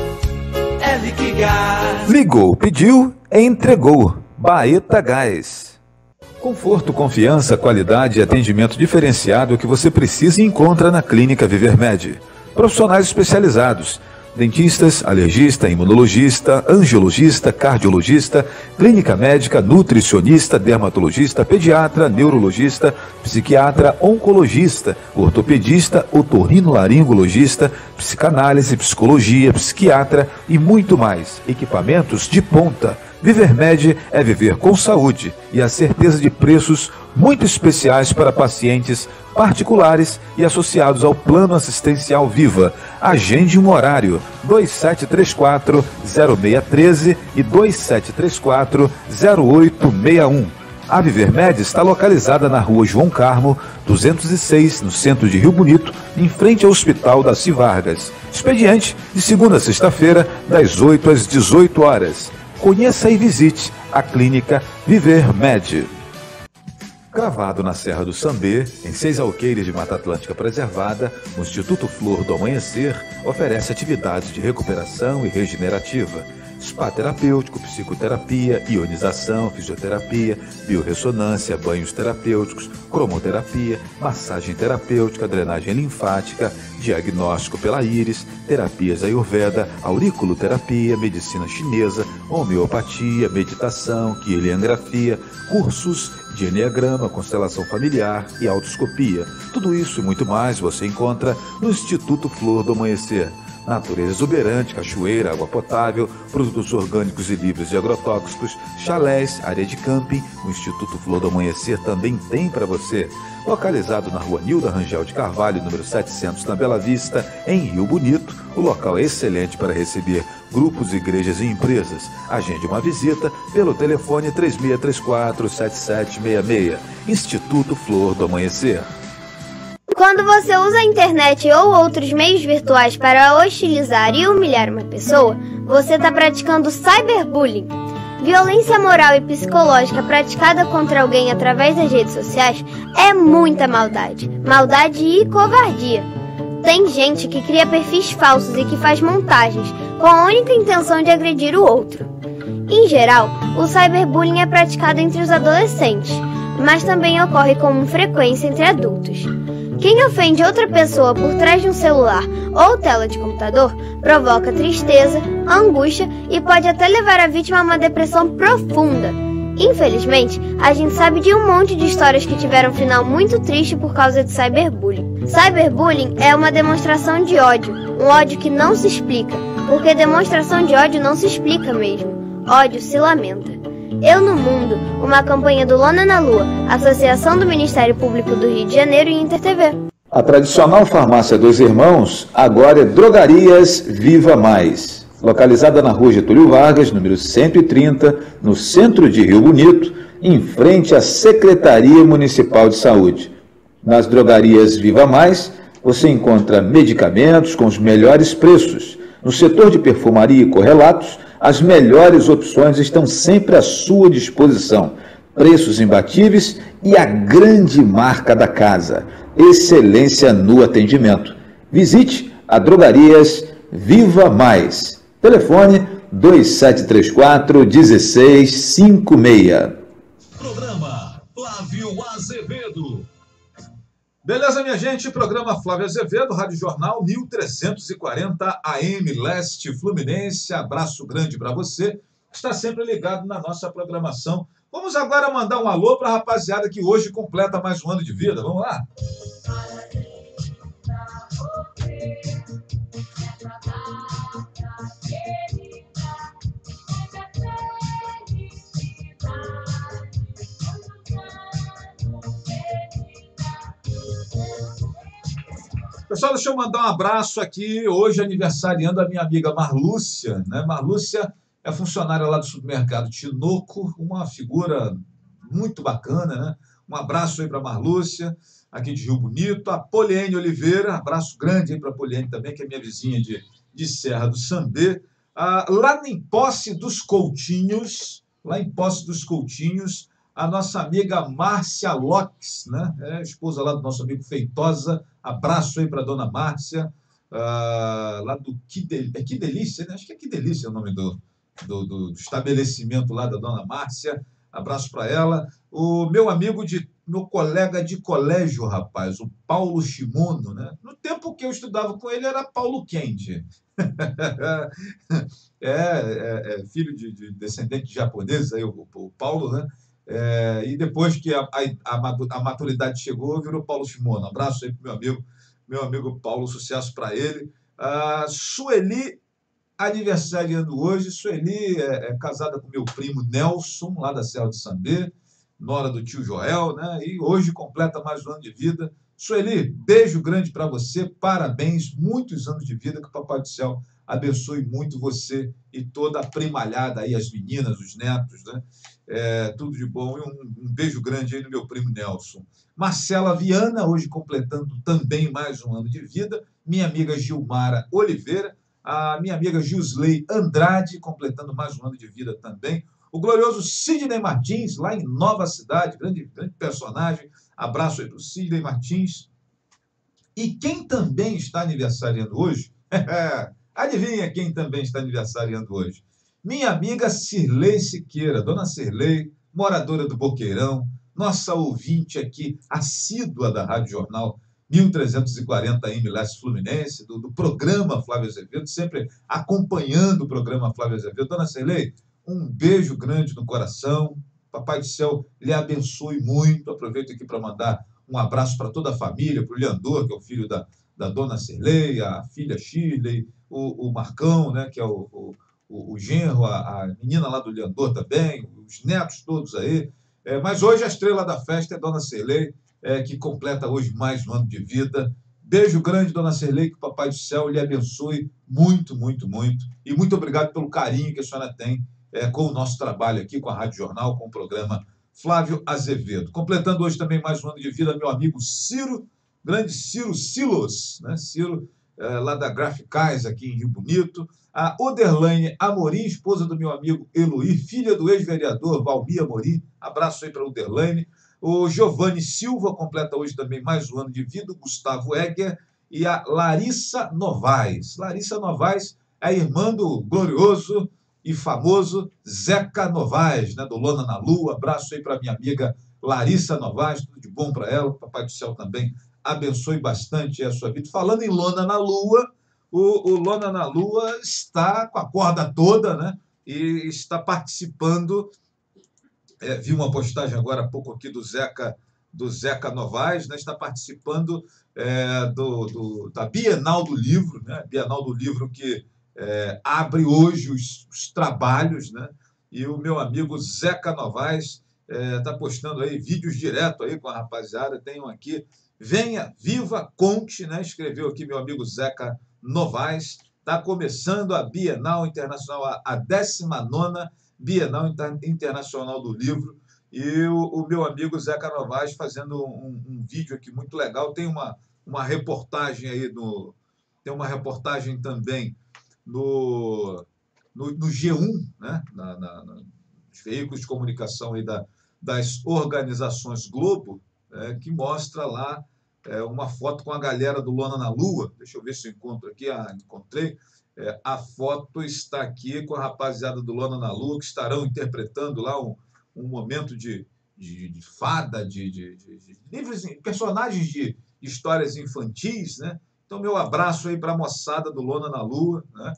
é Liquigás. Ligou, pediu, entregou. Baeta Gás. Conforto, confiança, qualidade e atendimento diferenciado que você precisa e encontra na Clínica Vivermed. Profissionais especializados, dentistas, alergista, imunologista, angiologista, cardiologista, clínica médica, nutricionista, dermatologista, pediatra, neurologista, psiquiatra, oncologista, ortopedista, otorrinolaringologista, psicanálise, psicologia, psiquiatra e muito mais. Equipamentos de ponta. Vivermed é viver com saúde e a certeza de preços muito especiais para pacientes particulares e associados ao Plano Assistencial Viva. Agende um horário dois sete três quatro, zero seis um três e dois sete três quatro, zero oito seis um. A Vivermed está localizada na Rua João Carmo, duzentos e seis, no centro de Rio Bonito, em frente ao Hospital Daci Vargas. Expediente de segunda a sexta-feira, das oito às dezoito horas. Conheça e visite a Clínica Vivermed. Cravado na Serra do Sambê, em seis alqueires de Mata Atlântica Preservada, o Instituto Flor do Amanhecer oferece atividades de recuperação e regenerativa, spa terapêutico, psicoterapia, ionização, fisioterapia, biorressonância, banhos terapêuticos, cromoterapia, massagem terapêutica, drenagem linfática, diagnóstico pela íris, terapias ayurveda, auriculoterapia, medicina chinesa, homeopatia, meditação, quieliangrafia, cursos de enneagrama, constelação familiar e autoscopia. Tudo isso e muito mais você encontra no Instituto Flor do Amanhecer. Natureza exuberante, cachoeira, água potável, produtos orgânicos e livres de agrotóxicos, chalés, área de camping, o Instituto Flor do Amanhecer também tem para você. Localizado na Rua Nilda Rangel de Carvalho, número setecentos, na Bela Vista, em Rio Bonito, o local é excelente para receber grupos, igrejas e empresas. Agende uma visita pelo telefone três seis três quatro, sete sete seis seis. Instituto Flor do Amanhecer. Quando você usa a internet ou outros meios virtuais para hostilizar e humilhar uma pessoa, você está praticando cyberbullying. Violência moral e psicológica praticada contra alguém através das redes sociais é muita maldade, maldade e covardia. Tem gente que cria perfis falsos e que faz montagens com a única intenção de agredir o outro. Em geral, o cyberbullying é praticado entre os adolescentes, mas também ocorre com frequência entre adultos. Quem ofende outra pessoa por trás de um celular ou tela de computador provoca tristeza, angústia e pode até levar a vítima a uma depressão profunda. Infelizmente, a gente sabe de um monte de histórias que tiveram um final muito triste por causa de cyberbullying. Cyberbullying é uma demonstração de ódio, um ódio que não se explica, porque demonstração de ódio não se explica mesmo. Ódio se lamenta. Eu no Mundo, uma campanha do Lona na Lua, Associação do Ministério Público do Rio de Janeiro e Inter T V. A tradicional farmácia dos Irmãos agora é Drogarias Viva Mais. Localizada na rua Getúlio Vargas, número cento e trinta, no centro de Rio Bonito, em frente à Secretaria Municipal de Saúde. Nas Drogarias Viva Mais, você encontra medicamentos com os melhores preços. No setor de perfumaria e correlatos, as melhores opções estão sempre à sua disposição. Preços imbatíveis e a grande marca da casa. Excelência no atendimento. Visite a Drogarias Viva Mais. Telefone dois sete três quatro, um seis cinco seis. Programa Flávio Azevedo. Beleza, minha gente? Programa Flávio Azevedo, Rádio Jornal mil trezentos e quarenta A M Leste Fluminense. Abraço grande para você. Está sempre ligado na nossa programação. Vamos agora mandar um alô para a rapaziada que hoje completa mais um ano de vida. Vamos lá? Pessoal, deixa eu mandar um abraço aqui, hoje aniversariando a minha amiga Marlúcia, né? Marlúcia é funcionária lá do supermercado Tinoco, uma figura muito bacana, né? Um abraço aí para Marlúcia, aqui de Rio Bonito. A Poliene Oliveira, abraço grande aí para a Poliene também, que é minha vizinha de, de Serra do Sambê. Ah, lá em Posse dos Coutinhos, lá em Posse dos Coutinhos, a nossa amiga Márcia Lopes, né? É a esposa lá do nosso amigo Feitosa. Abraço aí para a dona Márcia, uh, lá do Que, Del... é que Delícia, né? Acho que é Que Delícia o nome do, do, do estabelecimento lá da dona Márcia. Abraço para ela. O meu amigo, de, meu colega de colégio, rapaz, o Paulo Shimono, né? No tempo que eu estudava com ele era Paulo Kendi. é, é, é filho de, de descendente de japoneses, aí, o, o Paulo, né? É, e depois que a, a, a maturidade chegou, virou Paulo Shimono. Abraço aí para meu amigo, meu amigo Paulo, sucesso para ele. Uh, Sueli, aniversariando hoje. Sueli é, é casada com meu primo Nelson, lá da Serra do Sambê, nora do tio Joel, né? E hoje completa mais um ano de vida. Sueli, beijo grande para você, parabéns, muitos anos de vida, que o Papai do Céu abençoe muito você e toda a primalhada aí, as meninas, os netos, né? É, tudo de bom. E um, um beijo grande aí no meu primo Nelson. Marcela Viana, hoje completando também mais um ano de vida. Minha amiga Gilmara Oliveira. A minha amiga Gisley Andrade, completando mais um ano de vida também. O glorioso Sidney Martins, lá em Nova Cidade, grande, grande personagem. Abraço aí para o Sidney Martins. E quem também está aniversariando hoje, adivinha quem também está aniversariando hoje? Minha amiga Cirlei Siqueira, dona Cirlei, moradora do Boqueirão, nossa ouvinte aqui, assídua da Rádio Jornal mil trezentos e quarenta A M Leste Fluminense, do, do programa Flávio Azevedo, sempre acompanhando o programa Flávio Azevedo. Dona Cirlei, um beijo grande no coração, Papai do Céu lhe abençoe muito. Aproveito aqui para mandar um abraço para toda a família, para o Leandor, que é o filho da, da dona Cirlei, a filha Shirley, o, o Marcão, né, que é o... o O, o genro, a, a menina lá do Leandor também, os netos todos aí. É, mas hoje a estrela da festa é Dona Cirlei, é, que completa hoje mais um ano de vida. Beijo grande, Dona Cirlei, que o Papai do Céu lhe abençoe muito, muito, muito. E muito obrigado pelo carinho que a senhora tem é, com o nosso trabalho aqui, com a Rádio Jornal, com o programa Flávio Azevedo. Completando hoje também mais um ano de vida, meu amigo Ciro, grande Ciro Silos, né? Ciro, é, lá da Graficais, aqui em Rio Bonito. A Oderlaine Amorim, esposa do meu amigo Eloí, filha do ex-vereador Valmir Amorim. Abraço aí para a Oderlaine. O Giovanni Silva completa hoje também mais um ano de vida. O Gustavo Egger e a Larissa Novaes. Larissa Novaes é a irmã do glorioso e famoso Zeca Novaes, né, do Lona na Lua. Abraço aí para minha amiga Larissa Novaes, tudo de bom para ela. Papai do Céu também abençoe bastante a sua vida. Falando em Lona na Lua, o, o Lona na Lua está com a corda toda, né, e está participando. É, vi uma postagem agora há pouco aqui do Zeca, do Zeca Novaes, né, está participando é, do, do, da Bienal do Livro, né, Bienal do Livro que é, abre hoje os, os trabalhos, né, e o meu amigo Zeca Novaes está é, postando aí vídeos direto aí com a rapaziada. Tem um aqui, venha, viva, conte, né, escreveu aqui meu amigo Zeca Novaes. Está começando a Bienal Internacional, a, a décima nona Bienal Internacional do Livro, e o, o meu amigo Zeca Novaes fazendo um, um vídeo aqui muito legal. Tem uma, uma reportagem aí, no, tem uma reportagem também no, no, no G um, né? na, na, nos veículos de comunicação aí da, das organizações Globo, é, que mostra lá é, uma foto com a galera do Lona na Lua. Deixa eu ver se eu encontro aqui. Ah, encontrei. É, a foto está aqui com a rapaziada do Lona na Lua, que estarão interpretando lá um, um momento de, de, de fada, de, de, de, de livros, personagens de histórias infantis, né? Então, meu abraço aí para a moçada do Lona na Lua, né?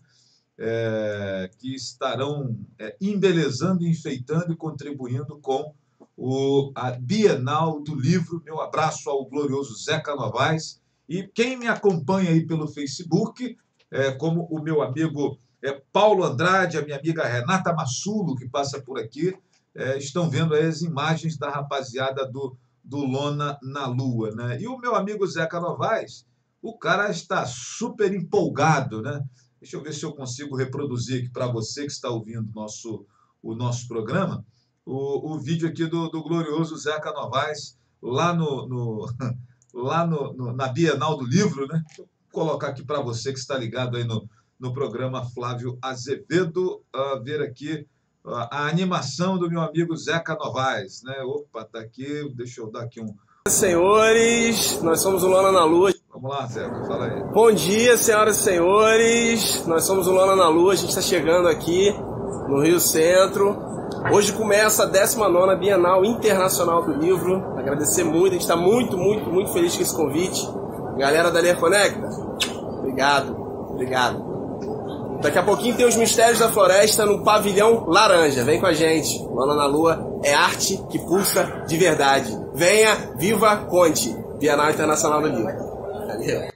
É, que estarão é, embelezando, enfeitando e contribuindo com o, a Bienal do Livro. Meu abraço ao glorioso Zeca Novaes. E quem me acompanha aí pelo Facebook, É, como o meu amigo é, Paulo Andrade, a minha amiga Renata Massulo, que passa por aqui, é, estão vendo aí as imagens da rapaziada do, do Lona na Lua, né? E o meu amigo Zeca Novaes, o cara está super empolgado, né? Deixa eu ver se eu consigo reproduzir aqui para você que está ouvindo nosso, o nosso programa, o, o vídeo aqui do, do glorioso Zeca Novaes, lá, no, no, lá no, no, na Bienal do Livro, né? Colocar aqui para você que está ligado aí no, no programa Flávio Azevedo, uh, ver aqui uh, a animação do meu amigo Zeca Novaes, né? Opa, tá aqui, deixa eu dar aqui um... Senhores, nós somos o Lona na Lua. Vamos lá, Zeca, fala aí. Bom dia, senhoras e senhores, nós somos o Lona na Lua, a gente está chegando aqui no Rio Centro. Hoje começa a décima nona Bienal Internacional do Livro. Agradecer muito, a gente está muito, muito, muito feliz com esse convite. Galera da Ler Conecta, obrigado, obrigado. Daqui a pouquinho tem os Mistérios da Floresta no Pavilhão Laranja. Vem com a gente. Lona na Lua é arte que puxa de verdade. Venha, viva, conte. Bienal Internacional do Livro. Valeu.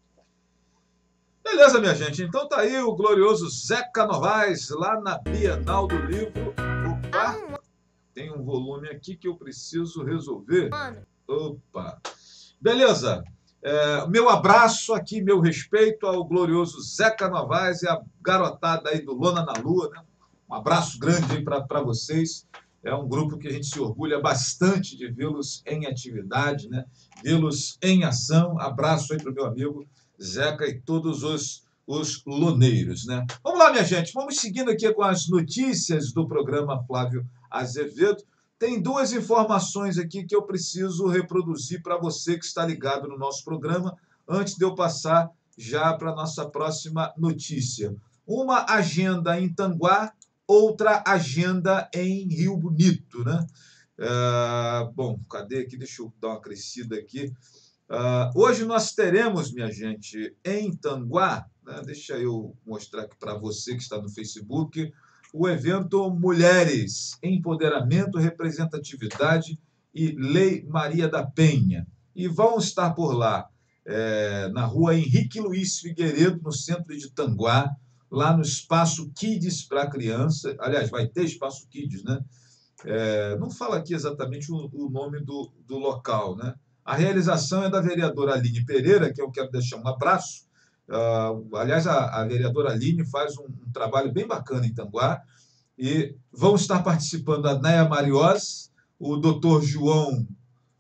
Beleza, minha gente. Então tá aí o glorioso Zeca Novaes lá na Bienal do Livro. Opa, tem um volume aqui que eu preciso resolver. Opa. Beleza. É, meu abraço aqui, meu respeito ao glorioso Zeca Novaes e a garotada aí do Lona na Lua, né? Um abraço grande aí para vocês. É um grupo que a gente se orgulha bastante de vê-los em atividade, né? Vê-los em ação. Abraço aí para o meu amigo Zeca e todos os, os loneiros, né? Vamos lá, minha gente. Vamos seguindo aqui com as notícias do programa Flávio Azevedo. Tem duas informações aqui que eu preciso reproduzir para você que está ligado no nosso programa, antes de eu passar já para a nossa próxima notícia. Uma agenda em Tanguá, outra agenda em Rio Bonito, né? Uh, bom, cadê aqui? Deixa eu dar uma crescida aqui. Uh, hoje nós teremos, minha gente, em Tanguá, né? Deixa eu mostrar aqui para você que está no Facebook, o evento Mulheres, Empoderamento, Representatividade e Lei Maria da Penha. E vão estar por lá, é, na rua Henrique Luiz Figueiredo, no centro de Tanguá, lá no Espaço Kids para criança. Aliás, vai ter Espaço Kids, né? É, não fala aqui exatamente o, o nome do, do local, né? A realização é da vereadora Aline Pereira, que eu quero deixar um abraço. Uh, aliás, a, a vereadora Aline faz um, um trabalho bem bacana em Tanguá, e vão estar participando a Néia Mariós, o doutor João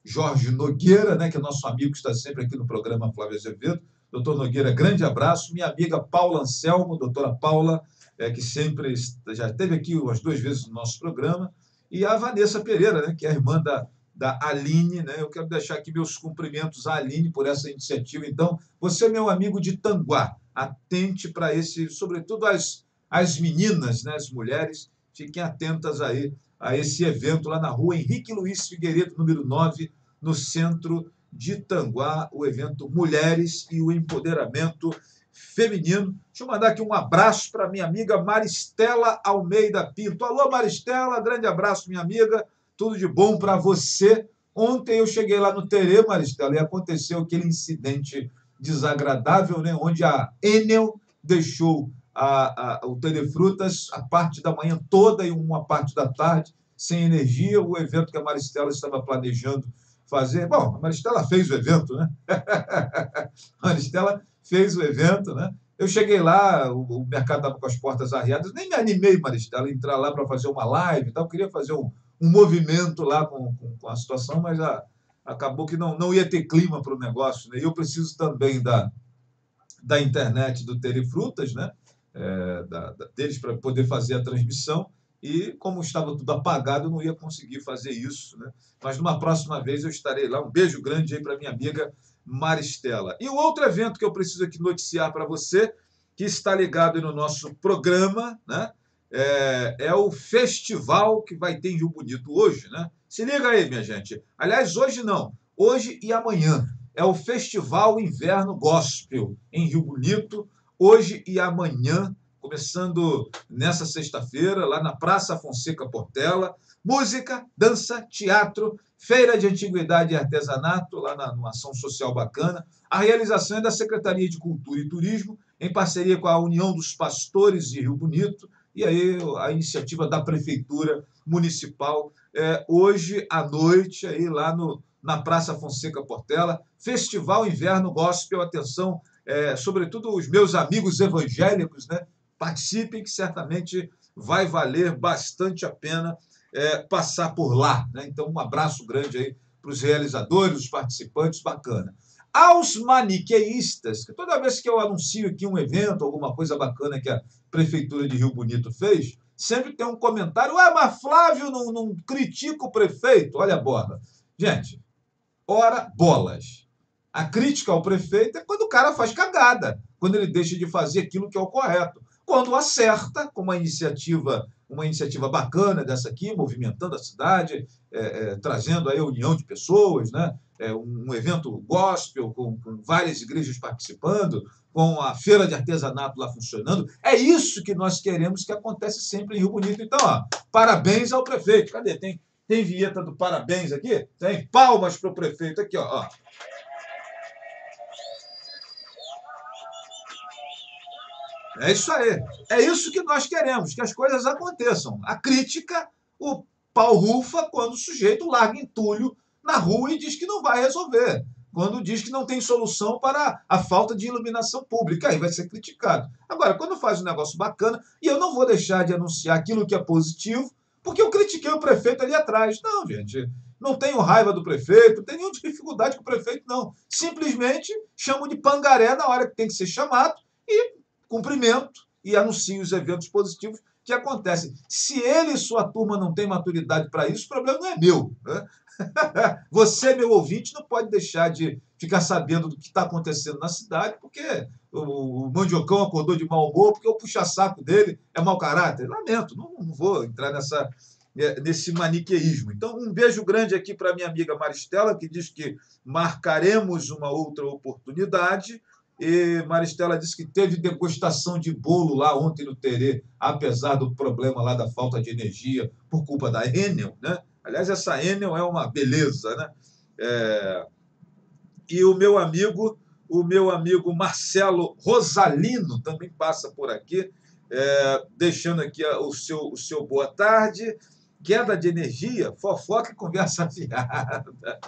Jorge Nogueira, né, que é nosso amigo que está sempre aqui no programa Flávio Azevedo. Doutor Nogueira, grande abraço. Minha amiga Paula Anselmo, doutora Paula, é, que sempre já esteve aqui umas duas vezes no nosso programa. E a Vanessa Pereira, né, que é a irmã da, da Aline. Né? Eu quero deixar aqui meus cumprimentos à Aline por essa iniciativa. Então, você, meu amigo de Tanguá, atente para esse, sobretudo as, as meninas, né, as mulheres, fiquem atentas aí a esse evento lá na rua Henrique Luiz Figueiredo, número nove, no centro de Tanguá, o evento Mulheres e o Empoderamento Feminino. Deixa eu mandar aqui um abraço para minha amiga Maristela Almeida Pinto. Alô, Maristela, grande abraço, minha amiga, tudo de bom para você. Ontem eu cheguei lá no Terê, Maristela, e aconteceu aquele incidente desagradável, né, onde a Enel deixou a, a, o Telefrutas a parte da manhã toda e uma parte da tarde sem energia. O evento que a Maristela estava planejando fazer. Bom, a Maristela fez o evento, né? A Maristela fez o evento, né? Eu cheguei lá, o, o mercado estava com as portas arreadas, nem me animei, Maristela, a entrar lá para fazer uma live e tal. Eu queria fazer um, um movimento lá com, com, com a situação, mas a, acabou que não, não ia ter clima para o negócio, né? E eu preciso também da, da internet do Telefrutas, né? É, da, da, deles para poder fazer a transmissão. E, como estava tudo apagado, eu não ia conseguir fazer isso, né? Mas, numa próxima vez, eu estarei lá. Um beijo grande aí para minha amiga Maristela. E o outro evento que eu preciso aqui noticiar para você, que está ligado no nosso programa, né? É, é o festival que vai ter em Rio Bonito hoje, né? Se liga aí, minha gente. Aliás, hoje não. Hoje e amanhã. É o Festival Inverno Gospel em Rio Bonito, hoje e amanhã, começando nessa sexta-feira, lá na Praça Fonseca Portela. Música, dança, teatro, feira de antiguidade e artesanato, lá na, numa ação social bacana. A realização é da Secretaria de Cultura e Turismo, em parceria com a União dos Pastores de Rio Bonito, e aí a iniciativa da Prefeitura Municipal, é, hoje à noite, aí lá no, na Praça Fonseca Portela, Festival Inverno Gospel. Atenção, é, sobretudo os meus amigos evangélicos, né? Participem, que certamente vai valer bastante a pena é, passar por lá, né? Então, um abraço grande aí para os realizadores, os participantes, bacana. Aos maniqueístas, que toda vez que eu anuncio aqui um evento, alguma coisa bacana que a Prefeitura de Rio Bonito fez, sempre tem um comentário: ué, mas Flávio não, não critica o prefeito? Olha a bola. Gente, ora bolas. A crítica ao prefeito é quando o cara faz cagada, quando ele deixa de fazer aquilo que é o correto. Quando acerta, com uma iniciativa, uma iniciativa bacana dessa aqui, movimentando a cidade, é, é, trazendo aí a união de pessoas, né? É, um evento gospel, com, com várias igrejas participando, com a feira de artesanato lá funcionando. É isso que nós queremos que acontece sempre em Rio Bonito. Então, ó, parabéns ao prefeito. Cadê? Tem, tem vinheta do parabéns aqui? Tem palmas para o prefeito aqui, ó. ó. É isso aí. É isso que nós queremos, que as coisas aconteçam. A crítica, o pau rufa quando o sujeito larga entulho na rua e diz que não vai resolver. Quando diz que não tem solução para a falta de iluminação pública, aí vai ser criticado. Agora, quando faz um negócio bacana, e eu não vou deixar de anunciar aquilo que é positivo, porque eu critiquei o prefeito ali atrás. Não, gente, não tenho raiva do prefeito, não tenho nenhuma dificuldade com o prefeito, não. Simplesmente chamo de pangaré na hora que tem que ser chamado e cumprimento e anuncio os eventos positivos que acontecem. Se ele e sua turma não têm maturidade para isso, o problema não é meu, né? Você, meu ouvinte, não pode deixar de ficar sabendo do que está acontecendo na cidade, porque o, o Mandiocão acordou de mau humor, porque o puxa-saco dele é mau caráter. Lamento, não, não vou entrar nessa, nesse maniqueísmo. Então, um beijo grande aqui para minha amiga Maristela, que diz que marcaremos uma outra oportunidade. E Maristela disse que teve degustação de bolo lá ontem no Terê, apesar do problema lá da falta de energia por culpa da Enel, né? Aliás, essa Enel é uma beleza, né? É... E o meu amigo, o meu amigo Marcelo Rosalino também passa por aqui, é... deixando aqui o seu, o seu boa tarde. Queda de energia, fofoca e conversa fiada.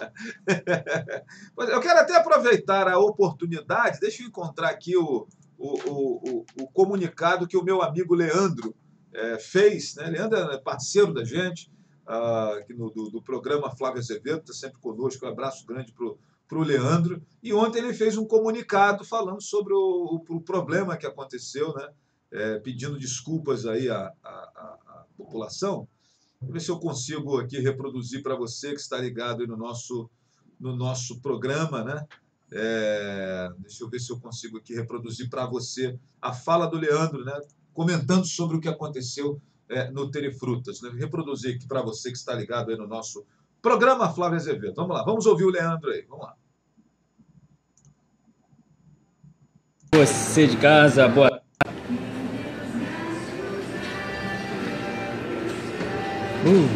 Eu quero até aproveitar a oportunidade, deixa eu encontrar aqui o, o, o, o comunicado que o meu amigo Leandro é, fez, né? Leandro é parceiro da gente, ah, aqui no, do, do programa Flávio Azevedo, está sempre conosco. Um abraço grande para o Leandro. E ontem ele fez um comunicado falando sobre o, o, o problema que aconteceu, né? É, pedindo desculpas aí à, à, à população. Vou ver se eu consigo aqui reproduzir para você que está ligado aí no nosso, no nosso programa, né? É, deixa eu ver se eu consigo aqui reproduzir para você a fala do Leandro, né? Comentando sobre o que aconteceu é, no Terefrutas, né? Reproduzir aqui para você que está ligado aí no nosso programa Flávio Azevedo. Vamos lá, vamos ouvir o Leandro aí, vamos lá. Você de casa, boa Uh.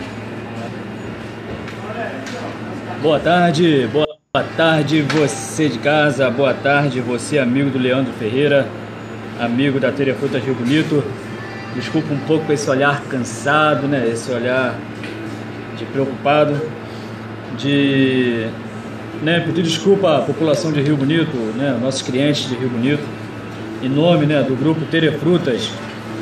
Boa tarde, boa tarde você de casa, boa tarde você amigo do Leandro Ferreira, amigo da Terefrutas Rio Bonito. Desculpa um pouco esse olhar cansado, né? Esse olhar de preocupado, de né, pedir desculpa à população de Rio Bonito, né, nossos clientes de Rio Bonito, em nome né, do grupo Terefrutas.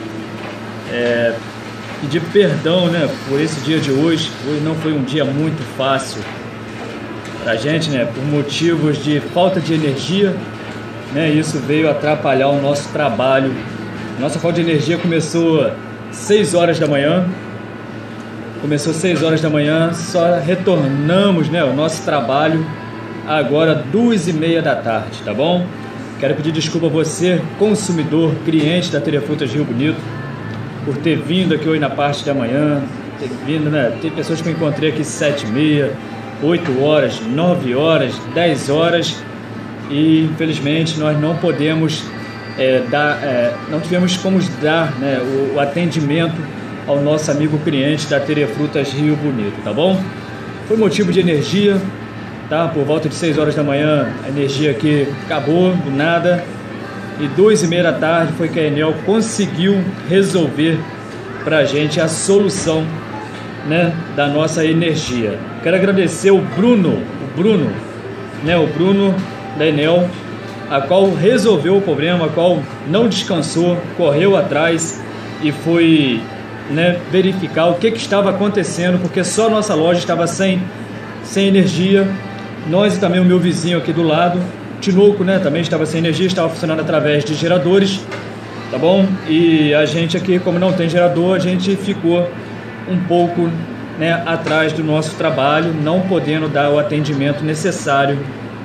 É, pedir perdão né, por esse dia de hoje. Hoje não foi um dia muito fácil para a gente, né, por motivos de falta de energia, né, isso veio atrapalhar o nosso trabalho. Nossa falta de energia começou seis horas da manhã, começou seis horas da manhã, só retornamos né, o nosso trabalho agora duas e meia da tarde, tá bom? Quero pedir desculpa a você, consumidor, cliente da Terefrutas Rio Bonito, por ter vindo aqui hoje na parte da manhã, ter vindo, né? Tem pessoas que eu encontrei aqui sete e meia, oito horas, nove horas, dez horas e infelizmente nós não podemos é, dar, é, não tivemos como dar né, o, o atendimento ao nosso amigo cliente da Terefrutas Rio Bonito, tá bom? Foi motivo de energia, tá? Por volta de seis horas da manhã a energia aqui acabou do nada. E duas e meia da tarde foi que a Enel conseguiu resolver para a gente a solução né, da nossa energia. Quero agradecer o Bruno, o Bruno, né, o Bruno da Enel, a qual resolveu o problema, a qual não descansou, correu atrás e foi né, verificar o que, que estava acontecendo, porque só a nossa loja estava sem, sem energia. Nós e também o meu vizinho aqui do lado, Tinoco, né, também estava sem energia, estava funcionando através de geradores, tá bom? E a gente aqui, como não tem gerador, a gente ficou um pouco né, atrás do nosso trabalho, não podendo dar o atendimento necessário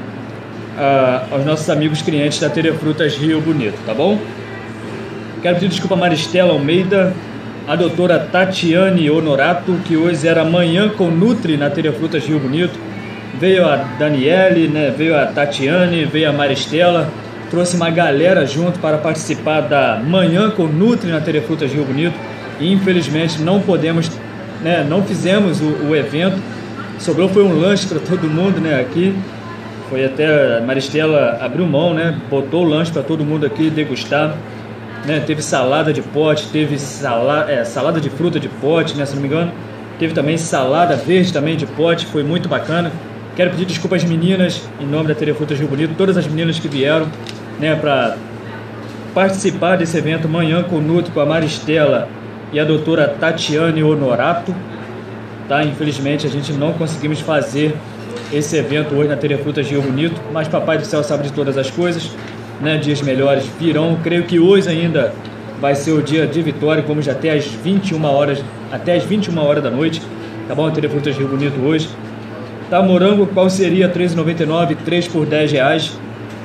uh, aos nossos amigos clientes da Terefrutas Rio Bonito, tá bom? Quero pedir desculpa a Maristela Almeida, a doutora Tatiane Honorato, que hoje era Manhã com Nutri na Terefrutas Rio Bonito. Veio a Daniele, né, veio a Tatiane, veio a Maristela, trouxe uma galera junto para participar da Manhã com Nutri na Terefrutas Rio Bonito e infelizmente não podemos, né, não fizemos o, o evento, sobrou foi um lanche para todo mundo né, aqui, foi até a Maristela abriu mão, né, botou o lanche para todo mundo aqui degustar, né, teve salada de pote, teve sala, é, salada de fruta de pote, né, se não me engano, teve também salada verde também de pote, foi muito bacana. Quero pedir desculpas às meninas, em nome da Terefrutas Rio Bonito, todas as meninas que vieram né, para participar desse evento Manhã com Nutri, com a Maristela e a doutora Tatiane Honorato. Tá? Infelizmente a gente não conseguimos fazer esse evento hoje na Terefrutas Rio Bonito, mas Papai do Céu sabe de todas as coisas, né? Dias melhores virão. Creio que hoje ainda vai ser o dia de vitória, vamos até às vinte e uma horas, até às vinte e uma horas da noite, tá bom? A Terefrutas Rio Bonito hoje. Tá, morango, qual seria três reais e noventa e nove centavos, três por dez reais.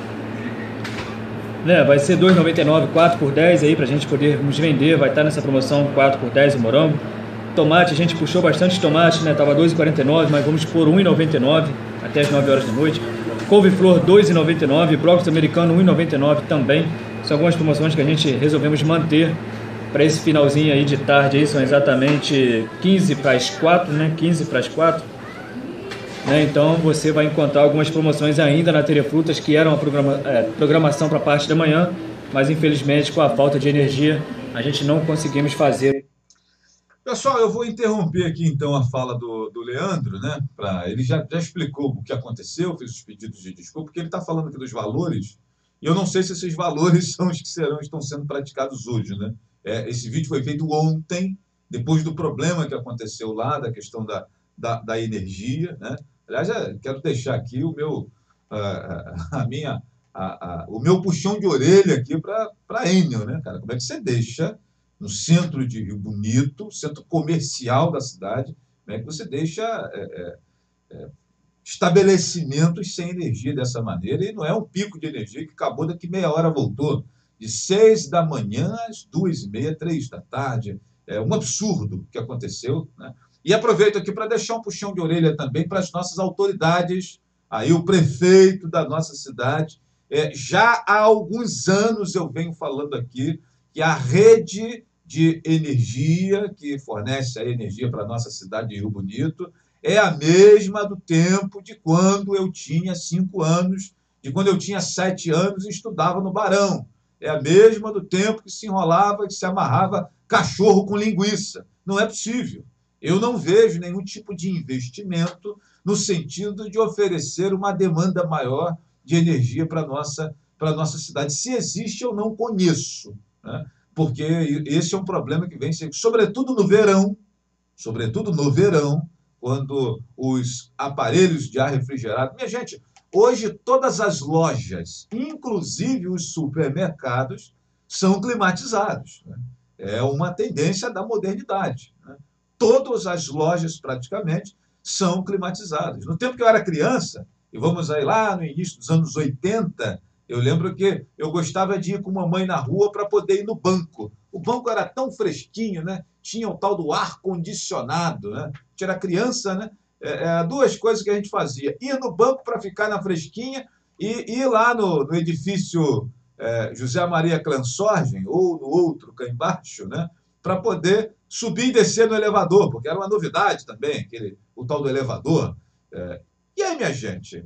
Né, vai ser dois reais e noventa e nove centavos, quatro por dez aí pra gente podermos vender, vai estar nessa promoção quatro por dez o morango. Tomate, a gente puxou bastante tomate, né, tava dois reais e quarenta e nove centavos, mas vamos por um real e noventa e nove centavos até as nove horas da noite. Couve-flor dois reais e noventa e nove centavos, brócolis americano um real e noventa e nove centavos também. São algumas promoções que a gente resolvemos manter para esse finalzinho aí de tarde aí, são exatamente quinze para as quatro, né, quinze para as quatro. Né, então você vai encontrar algumas promoções ainda na Terefrutas que eram a programa, é, programação para a parte da manhã, mas infelizmente com a falta de energia a gente não conseguimos fazer. Pessoal, eu vou interromper aqui então a fala do, do Leandro, né? Pra, ele já, já explicou o que aconteceu, fez os pedidos de desculpa, porque ele está falando aqui dos valores, e eu não sei se esses valores são os que serão, estão sendo praticados hoje, né? É, esse vídeo foi feito ontem, depois do problema que aconteceu lá, da questão da, da, da energia, né? Aliás, já quero deixar aqui o meu, a, a minha, a, a, o meu puxão de orelha aqui para a Enel, né, cara? Como é que você deixa no centro de Rio Bonito, centro comercial da cidade, como é que você deixa é, é, é, estabelecimentos sem energia dessa maneira? E não é um pico de energia que acabou daqui meia hora, voltou. De seis da manhã às duas e meia, três da tarde. É um absurdo o que aconteceu, né? E aproveito aqui para deixar um puxão de orelha também para as nossas autoridades, aí o prefeito da nossa cidade. É, já há alguns anos eu venho falando aqui que a rede de energia que fornece a energia para a nossa cidade de Rio Bonito é a mesma do tempo de quando eu tinha cinco anos, de quando eu tinha sete anos e estudava no Barão. É a mesma do tempo que se enrolava, que se amarrava cachorro com linguiça. Não é possível. Eu não vejo nenhum tipo de investimento no sentido de oferecer uma demanda maior de energia para a nossa, para a nossa cidade. Se existe, eu não conheço, né? Porque esse é um problema que vem, sobretudo no verão, sobretudo no verão, quando os aparelhos de ar refrigerado... Minha gente, hoje todas as lojas, inclusive os supermercados, são climatizados, né? É uma tendência da modernidade, né? Todas as lojas, praticamente, são climatizadas. No tempo que eu era criança, e vamos aí lá no início dos anos oitenta, eu lembro que eu gostava de ir com mamãe na rua para poder ir no banco. O banco era tão fresquinho, né? Tinha o tal do ar-condicionado, né? A gente era criança, né? É, é, duas coisas que a gente fazia. Ir no banco para ficar na fresquinha e ir lá no, no edifício é, José Maria Clansorgen, ou no outro cá embaixo, né? Para poder subir e descer no elevador, porque era uma novidade também, aquele, o tal do elevador. É. E aí, minha gente,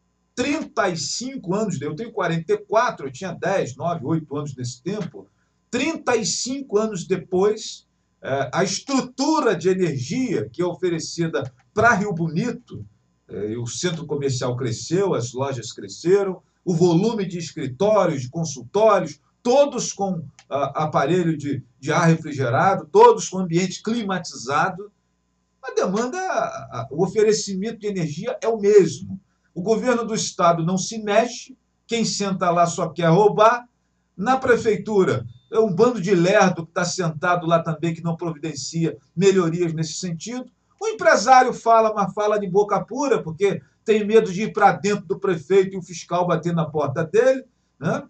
trinta e cinco anos, eu tenho quarenta e quatro, eu tinha dez, nove, oito anos nesse tempo, trinta e cinco anos depois, é, a estrutura de energia que é oferecida para Rio Bonito, é, o centro comercial cresceu, as lojas cresceram, o volume de escritórios, de consultórios, todos com a, aparelho de, de ar refrigerado, todos com ambiente climatizado. A demanda, a, o oferecimento de energia é o mesmo. O governo do estado não se mexe, quem senta lá só quer roubar. Na prefeitura, é um bando de lerdo que está sentado lá também, que não providencia melhorias nesse sentido. O empresário fala, mas fala de boca pura, porque tem medo de ir para dentro do prefeito e o fiscal bater na porta dele, né?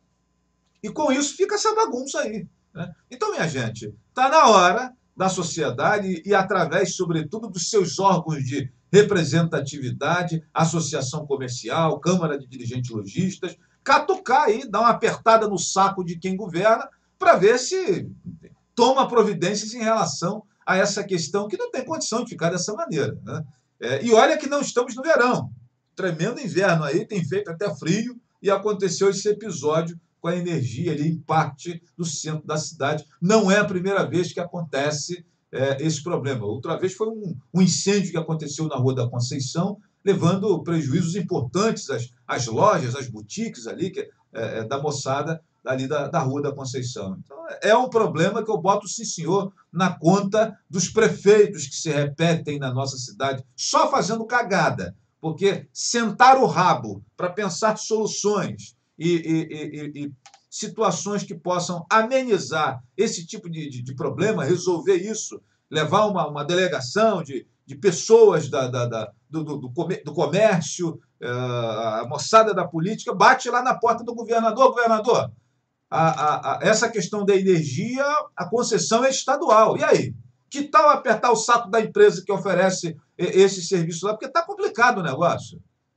E com isso fica essa bagunça aí, né? Então, minha gente, está na hora da sociedade e através, sobretudo, dos seus órgãos de representatividade, associação comercial, Câmara de Dirigentes Lojistas, catucar aí, dar uma apertada no saco de quem governa para ver se toma providências em relação a essa questão que não tem condição de ficar dessa maneira, né? É, e olha que não estamos no verão. Tremendo inverno aí, tem feito até frio e aconteceu esse episódio com a energia ali em parte do centro da cidade. Não é a primeira vez que acontece é, esse problema. Outra vez foi um, um incêndio que aconteceu na Rua da Conceição, levando prejuízos importantes às, às lojas, às boutiques ali, que, é, da moçada ali da, da Rua da Conceição. Então, é um problema que eu boto, sim, senhor, na conta dos prefeitos que se repetem na nossa cidade, só fazendo cagada, porque sentar o rabo para pensar soluções E, e, e, e situações que possam amenizar esse tipo de, de, de problema, resolver isso, levar uma, uma delegação de, de pessoas da, da, da, do, do, do comércio, a moçada da política, bate lá na porta do governador. Governador, a, a, a, essa questão da energia, a concessão é estadual. E aí? Que tal apertar o saco da empresa que oferece esse serviço lá? Porque está complicado o negócio.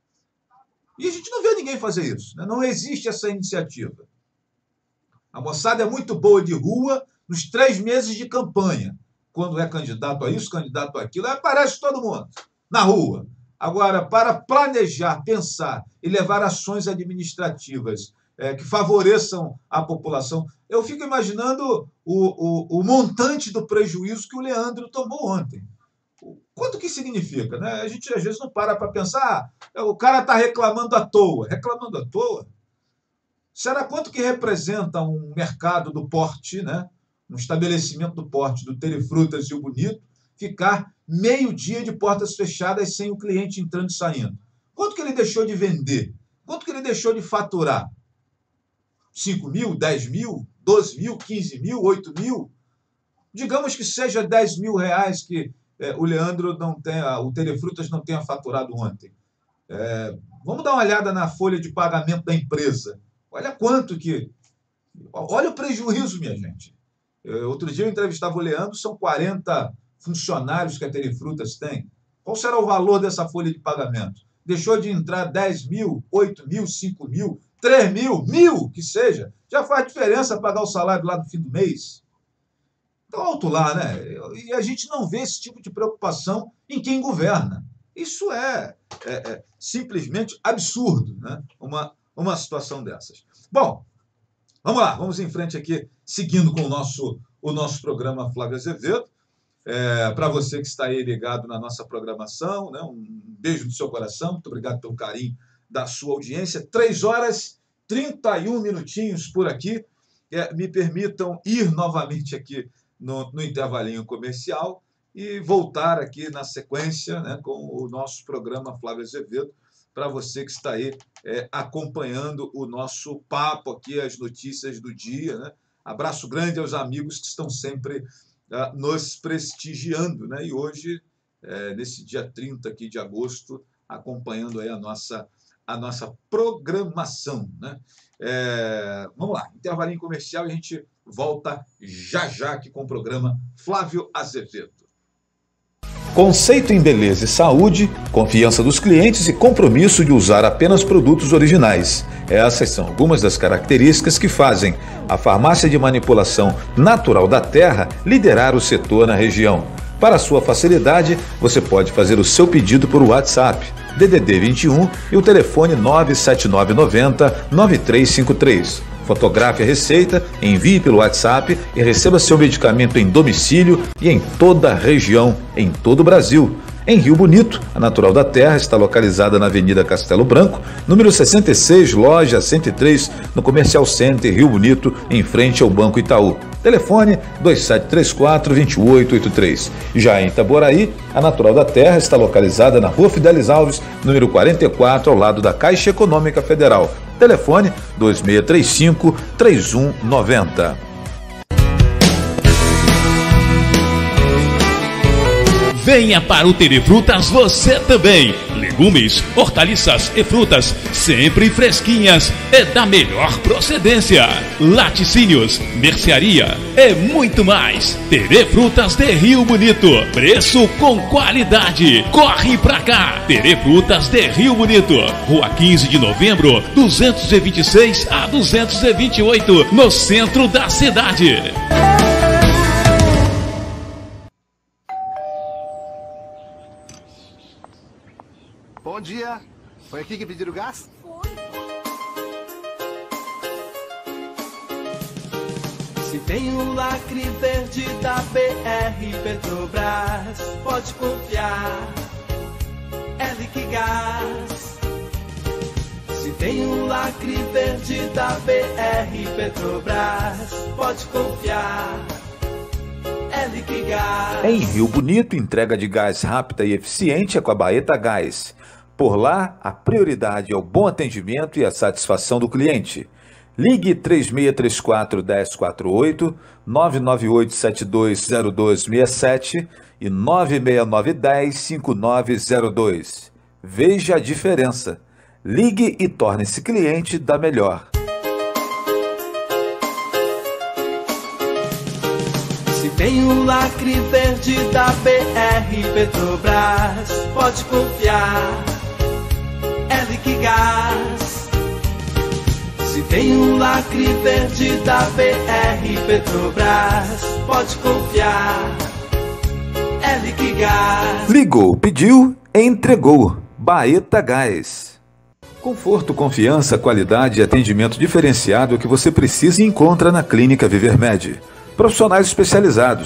E a gente não vê ninguém fazer isso, né? Não existe essa iniciativa. A moçada é muito boa de rua nos três meses de campanha. Quando é candidato a isso, candidato a aquilo, aí aparece todo mundo na rua. Agora, para planejar, pensar e levar ações administrativas é, que favoreçam a população, eu fico imaginando o, o, o montante do prejuízo que o Leandro tomou ontem. Quanto que significa, né? A gente, às vezes, não para para pensar, ah, o cara está reclamando à toa. Reclamando à toa? Será quanto que representa um mercado do porte, né? um estabelecimento do porte do Terefrutas Rio Bonito, ficar meio dia de portas fechadas sem o cliente entrando e saindo? Quanto que ele deixou de vender? Quanto que ele deixou de faturar? cinco mil, dez mil, doze mil, quinze mil, oito mil? Digamos que seja dez mil reais que é, o Leandro não tenha, o Terefrutas não tenha faturado ontem. É, vamos dar uma olhada na folha de pagamento da empresa. Olha quanto que... Olha o prejuízo, minha gente. Eu, outro dia eu entrevistava o Leandro, são quarenta funcionários que a Terefrutas tem. Qual será o valor dessa folha de pagamento? Deixou de entrar dez mil, oito mil, cinco mil, três mil, mil, que seja. Já faz diferença pagar o salário lá no fim do mês. Então, alto lá, né? E a gente não vê esse tipo de preocupação em quem governa. Isso é, é, é simplesmente absurdo, né? Uma, uma situação dessas. Bom, vamos lá, vamos em frente aqui, seguindo com o nosso, o nosso programa Flávio Azevedo. É, para você que está aí ligado na nossa programação, né? Um beijo no seu coração, muito obrigado pelo carinho da sua audiência. três horas e trinta e um minutinhos por aqui. É, me permitam ir novamente aqui no, no intervalinho comercial e voltar aqui na sequência, né, com o nosso programa Flávio Azevedo, para você que está aí é, acompanhando o nosso papo aqui, as notícias do dia, né? Abraço grande aos amigos que estão sempre uh, nos prestigiando, né? E hoje, é, nesse dia trinta aqui de agosto, acompanhando aí a nossa, a nossa programação, né? É, vamos lá, intervalinho comercial e a gente volta já já aqui com o programa Flávio Azevedo. Conceito em beleza e saúde, confiança dos clientes e compromisso de usar apenas produtos originais. Essas são algumas das características que fazem a farmácia de manipulação natural da terra liderar o setor na região. Para sua facilidade, você pode fazer o seu pedido por WhatsApp, D D D vinte e um e o telefone nove sete nove nove zero nove três cinco três. Fotografe a receita, envie pelo WhatsApp e receba seu medicamento em domicílio e em toda a região, em todo o Brasil. Em Rio Bonito, a Natural da Terra está localizada na Avenida Castelo Branco, número sessenta e seis, loja cento e três, no Comercial Center Rio Bonito, em frente ao Banco Itaú. Telefone dois sete três quatro, dois oito oito três. Já em Itaboraí, a Natural da Terra está localizada na Rua Fidelis Alves, número quarenta e quatro, ao lado da Caixa Econômica Federal. Telefone dois seis três cinco, três um nove zero. Venha para o Terefrutas você também. Legumes, hortaliças e frutas sempre fresquinhas e da melhor procedência. Laticínios, mercearia e muito mais. Terefrutas de Rio Bonito. Preço com qualidade. Corre pra cá. Terefrutas de Rio Bonito. Rua quinze de novembro, duzentos e vinte e seis a duzentos e vinte e oito, no centro da cidade. Bom dia. Foi aqui que pediram gás? Se tem um lacre verde da B R Petrobras, pode confiar, é Liquigás. Se tem um lacre verde da B R Petrobras, pode confiar, é Liquigás. Em Rio Bonito, entrega de gás rápida e eficiente é com a Baeta Gás. Por lá, a prioridade é o bom atendimento e a satisfação do cliente. Ligue três seis três quatro, um zero quatro oito, nove nove oito sete dois zero dois seis sete e nove seis nove um zero cinco nove zero dois. Veja a diferença. Ligue e torne-se cliente da melhor. Se tem um lacre verde da B R Petrobras, pode confiar, é Liquigás. Se tem um lacre verde da B R Petrobras, pode confiar, é Liquigás. Ligou, pediu, entregou. Baeta Gás. Conforto, confiança, qualidade e atendimento diferenciado é o que você precisa e encontra na Clínica Vivermed. Profissionais especializados,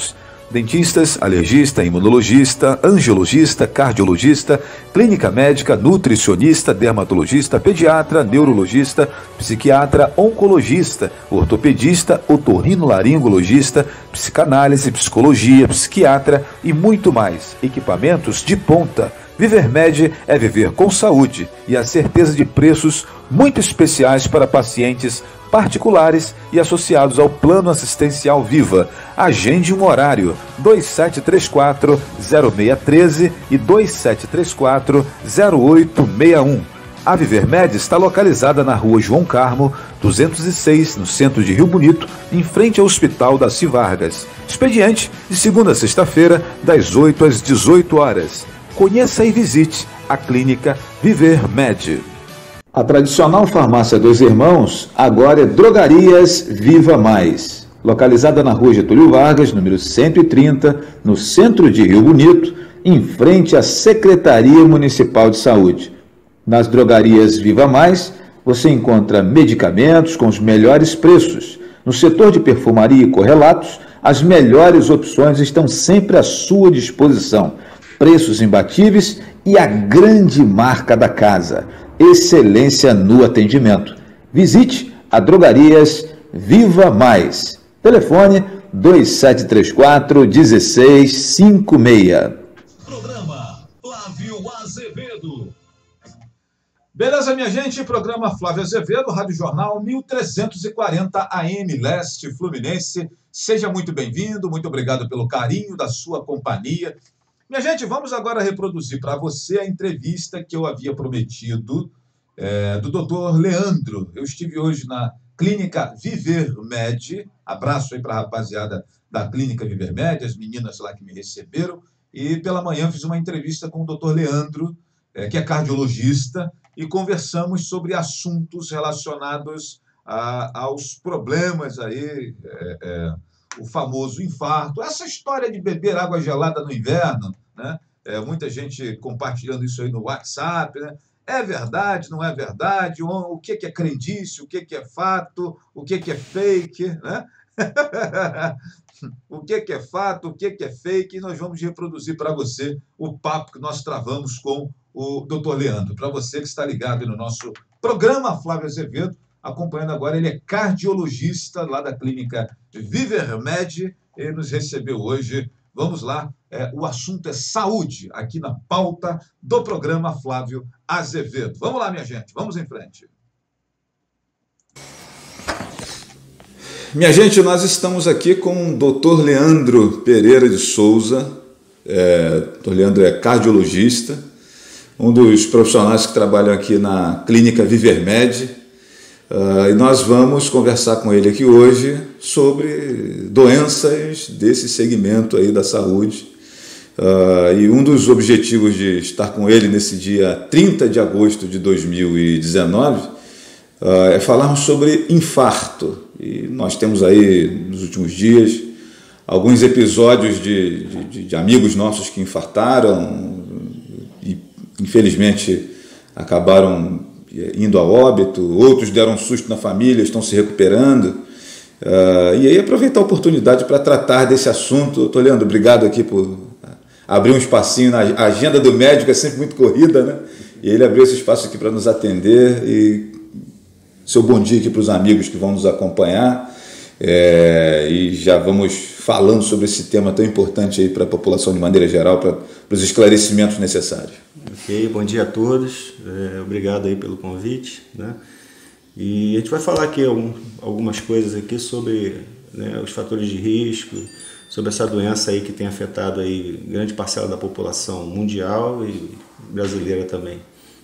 dentistas, alergista, imunologista, angiologista, cardiologista, clínica médica, nutricionista, dermatologista, pediatra, neurologista, psiquiatra, oncologista, ortopedista, otorrinolaringologista, psicanálise, psicologia, psiquiatra e muito mais. Equipamentos de ponta. ViverMed é viver com saúde e a certeza de preços muito especiais para pacientes particulares e associados ao Plano Assistencial Viva. Agende um horário dois sete três quatro, zero seis um três e dois sete três quatro, zero oito seis um. A ViverMed está localizada na rua João Carmo, duzentos e seis, no centro de Rio Bonito, em frente ao Hospital Daci Vargas. Expediente de segunda a sexta-feira, das oito às dezoito horas. Conheça e visite a clínica ViverMed. A tradicional farmácia Dois Irmãos agora é Drogarias Viva Mais. Localizada na rua Getúlio Vargas, número cento e trinta, no centro de Rio Bonito, em frente à Secretaria Municipal de Saúde. Nas Drogarias Viva Mais, você encontra medicamentos com os melhores preços. No setor de perfumaria e correlatos, as melhores opções estão sempre à sua disposição. Preços imbatíveis e a grande marca da casa. Excelência no atendimento. Visite a Drogarias Viva Mais. Telefone dois sete três quatro, um seis cinco seis. Programa Flávio Azevedo. Beleza, minha gente? Programa Flávio Azevedo, Rádio Jornal mil trezentos e quarenta A M Leste Fluminense. Seja muito bem-vindo, muito obrigado pelo carinho da sua companhia. Minha gente, vamos agora reproduzir para você a entrevista que eu havia prometido é, do doutor Leandro. Eu estive hoje na Clínica ViverMed. Abraço aí para a rapaziada da Clínica ViverMed, as meninas lá que me receberam. E pela manhã fiz uma entrevista com o doutor Leandro, é, que é cardiologista, e conversamos sobre assuntos relacionados a, aos problemas aí, é, é, o famoso infarto, essa história de beber água gelada no inverno, né? É, muita gente compartilhando isso aí no WhatsApp, né? É verdade, não é verdade? O que que é crendice, o que que é fato, o que que é fake, né? O que que é fato, o que que é fake, e nós vamos reproduzir para você o papo que nós travamos com o doutor Leandro. Para você que está ligado no nosso programa Flávio Azevedo, acompanhando agora, ele é cardiologista lá da Clínica ViverMed, ele nos recebeu hoje. Vamos lá, é, o assunto é saúde, aqui na pauta do programa Flávio Azevedo. Vamos lá, minha gente, vamos em frente. Minha gente, nós estamos aqui com o doutor Leandro Pereira de Souza. É, doutor Leandro é cardiologista, um dos profissionais que trabalham aqui na Clínica ViverMed. Uh, e nós vamos conversar com ele aqui hoje sobre doenças desse segmento aí da saúde. Uh, e um dos objetivos de estar com ele nesse dia trinta de agosto de dois mil e dezenove uh, é falarmos sobre infarto. E nós temos aí, nos últimos dias, alguns episódios de, de, de amigos nossos que infartaram e, infelizmente, acabaram indo a óbito, outros deram um susto na família, estão se recuperando. Uh, e aí aproveitar a oportunidade para tratar desse assunto. Doutor Leandro, obrigado aqui por abrir um espacinho. Na a agenda do médico é sempre muito corrida, né? E ele abriu esse espaço aqui para nos atender. E seu bom dia aqui para os amigos que vão nos acompanhar. É, e já vamos falando sobre esse tema tão importante aí para a população de maneira geral, para, para os esclarecimentos necessários. Ok, bom dia a todos, é, obrigado aí pelo convite, né? E a gente vai falar aqui algum, algumas coisas aqui sobre, né, os fatores de risco, sobre essa doença aí que tem afetado aí grande parcela da população mundial e brasileira também.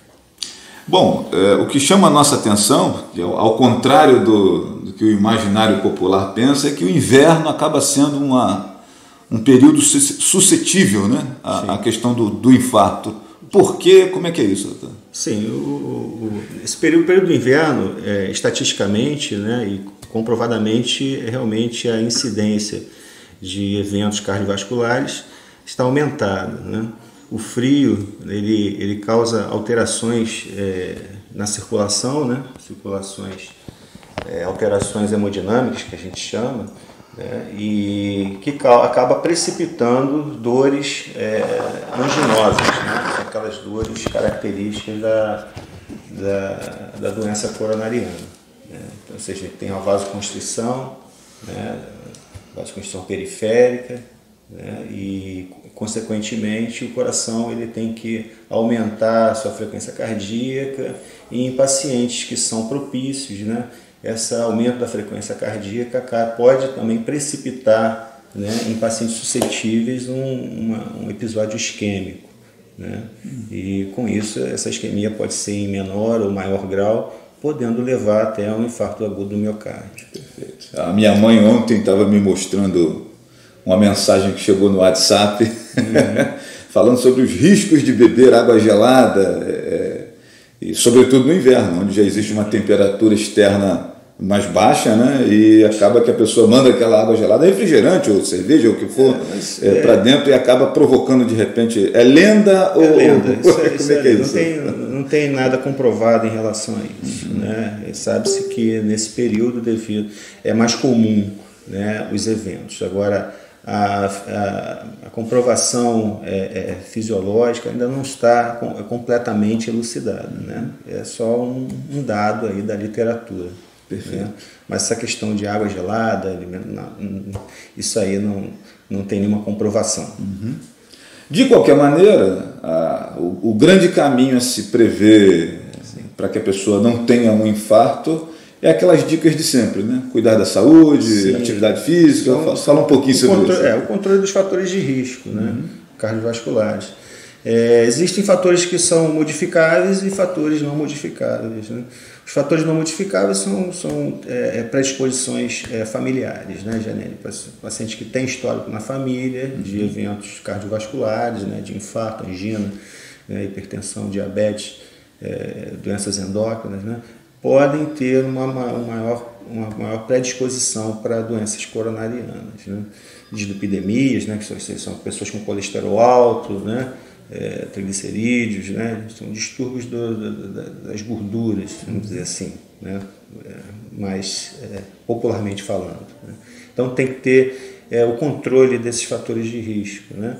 Bom, é, o que chama a nossa atenção, ao contrário do, do que o imaginário popular pensa, é que o inverno acaba sendo uma, um período suscetível, né, à, à questão do, do infarto. Por quê? Como é que é isso, doutor? Sim, o, o, esse período, período do inverno, é, estatisticamente, né, e comprovadamente, realmente a incidência de eventos cardiovasculares está aumentada, né? O frio, ele, ele causa alterações é, na circulação, né? Circulações, é, alterações hemodinâmicas, que a gente chama, né, e que acaba precipitando dores é, anginosas, né, aquelas dores características da, da, da doença coronariana. Né, então, ou seja, tem a vasoconstrição, né, vasoconstrição periférica, né, e consequentemente o coração ele tem que aumentar a sua frequência cardíaca, e em pacientes que são propícios, né, esse aumento da frequência cardíaca pode também precipitar, né, em pacientes suscetíveis um, uma, um episódio isquêmico, né, e com isso essa isquemia pode ser em menor ou maior grau, podendo levar até um infarto agudo do miocárdio. Perfeito. A minha mãe ontem estava me mostrando uma mensagem que chegou no WhatsApp, uhum. falando sobre os riscos de beber água gelada, é, e sobretudo no inverno, onde já existe uma temperatura externa mais baixa, né? E acaba que a pessoa manda aquela água gelada, refrigerante ou cerveja ou o que for, é, é, para dentro, e acaba provocando de repente. É lenda ou. É lenda. Isso, como isso é que é não, isso? Tem, não tem nada comprovado em relação a isso. Uhum. Né? Sabe-se que nesse período devido, é mais comum, né, os eventos. Agora, a, a, a comprovação é, é, fisiológica ainda não está com, é completamente elucidada. Né? É só um, um dado aí da literatura. Né? Mas essa questão de água gelada, isso aí não, não tem nenhuma comprovação. Uhum. De qualquer maneira, a, o, o grande caminho a se prever para que a pessoa não tenha um infarto é aquelas dicas de sempre, né? Cuidar da saúde, sim, atividade física. Então, fala um pouquinho sobre controle, isso. É, o controle dos fatores de risco, né? Uhum. Cardiovasculares. É, existem fatores que são modificáveis e fatores não modificáveis. Né? Os fatores não modificáveis são, são é, predisposições é, familiares, né, genéricas. Pacientes que têm histórico na família de uhum. eventos cardiovasculares, né, de infarto, angina, né, hipertensão, diabetes, é, doenças endócrinas, né, podem ter uma, uma, maior, uma maior predisposição para doenças coronarianas. Né? Dislipidemias, né, que são, são pessoas com colesterol alto, né, É, triglicerídeos, né? São distúrbios do, do, das gorduras, vamos dizer assim, né? É, mais é, popularmente falando. Né? Então tem que ter é, o controle desses fatores de risco. Né?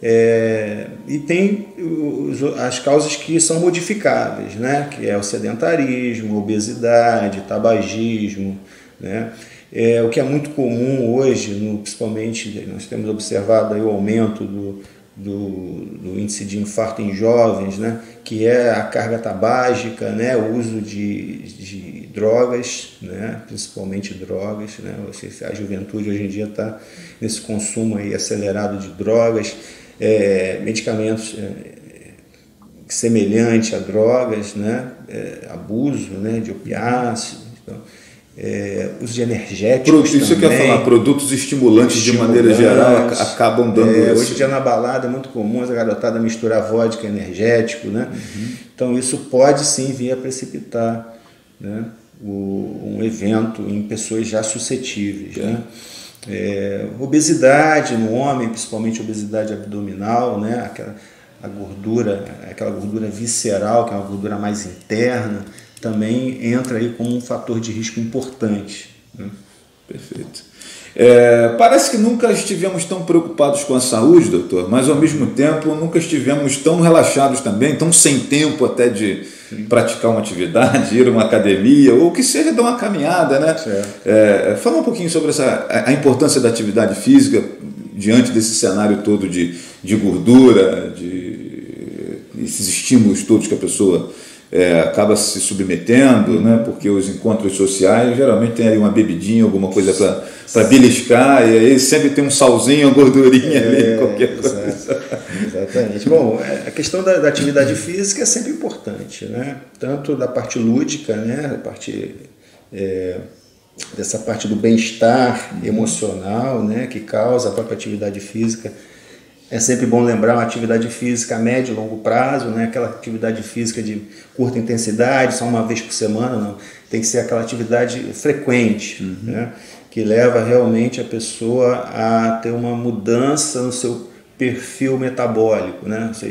É, e tem os, as causas que são modificáveis, né? Que é o sedentarismo, obesidade, tabagismo, né? É, o que é muito comum hoje, no, principalmente nós temos observado aí o aumento do Do, do índice de infarto em jovens, né, que é a carga tabágica, né, o uso de, de drogas, né, principalmente drogas, né, a juventude hoje em dia está nesse consumo aí acelerado de drogas, é, medicamentos é, semelhantes a drogas, né, é, abuso, né, de opiáceos, então, É, uso de energéticos. Isso também, que eu ia falar, produtos estimulantes, estimulantes de maneira geral acabam dando. É, hoje em dia na balada é muito comum a garotada misturar vodka e energético, né? Uhum. Então isso pode sim vir a precipitar, né, o, um evento em pessoas já suscetíveis. Né? É, obesidade no homem, principalmente obesidade abdominal, né? Aquela, a gordura, aquela gordura visceral, que é uma gordura mais interna, também entra aí como um fator de risco importante. Né? Perfeito. É, parece que nunca estivemos tão preocupados com a saúde, doutor, mas ao mesmo tempo nunca estivemos tão relaxados também, tão sem tempo até de Sim. praticar uma atividade, ir a uma academia, ou que seja dar uma caminhada, né? É, fala um pouquinho sobre essa, a importância da atividade física diante desse cenário todo de, de gordura, de esses estímulos todos que a pessoa É, acaba se submetendo, né, porque os encontros sociais geralmente tem ali uma bebidinha, alguma coisa para beliscar, e aí sempre tem um salzinho, uma gordurinha é, ali, qualquer coisa. Exatamente. Bom, a questão da, da atividade física é sempre importante, né? Tanto da parte lúdica, né, a parte, é, dessa parte do bem-estar emocional, né, que causa a própria atividade física. É sempre bom lembrar uma atividade física a médio e longo prazo, né? Aquela atividade física de curta intensidade, só uma vez por semana, não. Tem que ser aquela atividade frequente, uhum. né? Que leva realmente a pessoa a ter uma mudança no seu perfil metabólico, né? Ou seja,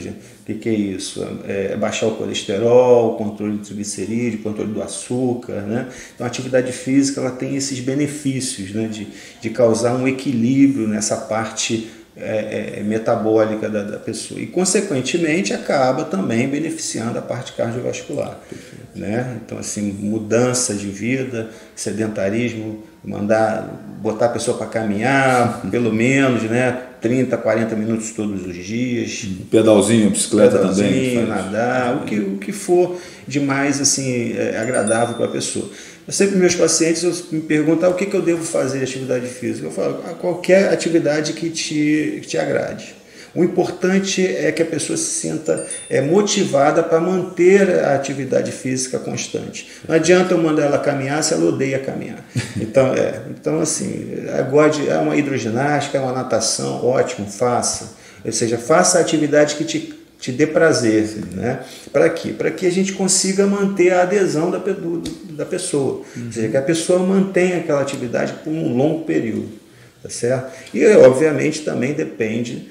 O que, que é isso? É baixar o colesterol, controle do triglicerídeo, controle do açúcar, né? Então a atividade física ela tem esses benefícios, né? de, de causar um equilíbrio nessa parte é, é, metabólica da, da pessoa e consequentemente acaba também beneficiando a parte cardiovascular, né? Então assim, mudança de vida, sedentarismo, mandar botar a pessoa para caminhar pelo menos, né, trinta, quarenta minutos todos os dias, pedalzinho, bicicleta pedalzinho, também, nadar, o que, o que for de mais assim, é, agradável para a pessoa. Eu sempre meus pacientes eu me perguntam ah, o que, que eu devo fazer de atividade física. Eu falo, ah, qualquer atividade que te, que te agrade. O importante é que a pessoa se sinta é, motivada para manter a atividade física constante. Não adianta eu mandar ela caminhar se ela odeia caminhar. Então, é, então assim, agora é uma hidroginástica, é uma natação, ótimo, faça. Ou seja, faça a atividade que te, te dê prazer. Né? Para quê? Para que a gente consiga manter a adesão da, do, da pessoa. Uhum. Ou seja, que a pessoa mantenha aquela atividade por um longo período. Tá certo? E, obviamente, também depende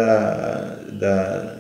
Da, da,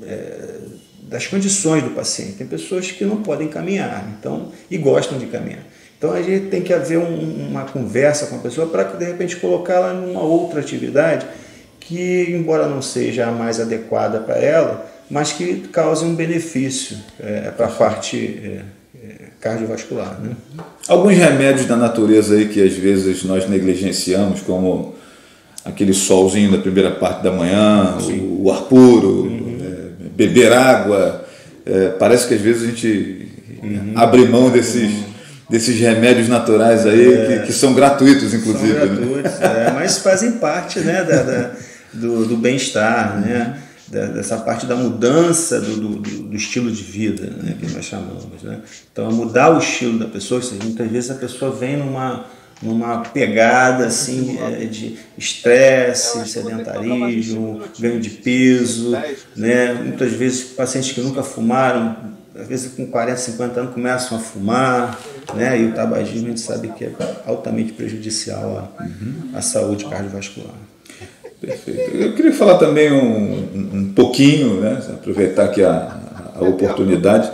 é, das condições do paciente. Tem pessoas que não podem caminhar então, e gostam de caminhar. Então a gente tem que haver um, uma conversa com a pessoa para de repente colocá-la numa outra atividade que, embora não seja a mais adequada para ela, mas que cause um benefício é, para a parte é, é, cardiovascular. Né? Alguns remédios da natureza aí que às vezes nós negligenciamos, como aquele solzinho da primeira parte da manhã, o, o ar puro, uhum. é, beber água, é, parece que às vezes a gente uhum. abre mão desses, uhum. desses remédios naturais aí, é, que, que são gratuitos, inclusive. São gratuitos, né? é, mas fazem parte, né, da, da, do, do bem-estar, uhum. né? Da, dessa parte da mudança do, do, do estilo de vida, né, que nós chamamos. Né? Então, mudar o estilo da pessoa, muitas vezes a pessoa vem numa... numa pegada assim de estresse, sedentarismo, ganho de peso, né? Muitas vezes pacientes que nunca fumaram, às vezes com quarenta, cinquenta anos começam a fumar, né? E o tabagismo a gente sabe que é altamente prejudicial à, uhum. à saúde cardiovascular. Perfeito. Eu queria falar também um, um pouquinho, né? Aproveitar aqui a, a oportunidade,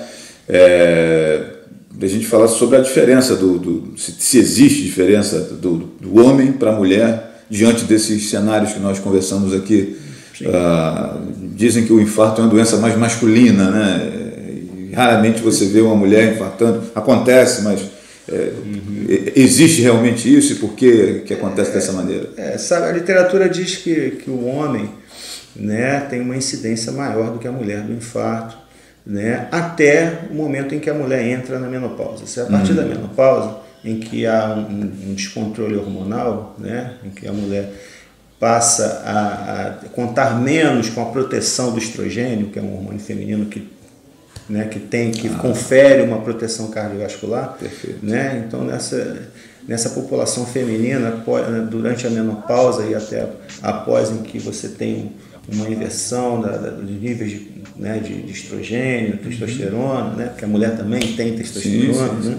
é, da gente falar sobre a diferença, do, do se, se existe diferença do, do homem para a mulher diante desses cenários que nós conversamos aqui. Uh, dizem que o infarto é uma doença mais masculina, né? E raramente você vê uma mulher infartando. Acontece, mas é, uhum. existe realmente isso e por que, que acontece é, dessa maneira? É, sabe, a literatura diz que, que o homem, né, tem uma incidência maior do que a mulher do infarto, né, até o momento em que a mulher entra na menopausa. Se a partir uhum. da menopausa, em que há um, um descontrole hormonal, né, em que a mulher passa a, a contar menos com a proteção do estrogênio, que é um hormônio feminino que, né, que, tem, que ah. confere uma proteção cardiovascular, né, então nessa, nessa população feminina, durante a menopausa e até após, em que você tem uma inversão da, da, dos níveis de, né, de, de estrogênio, testosterona, né, porque a mulher também tem testosterona, sim, sim, né?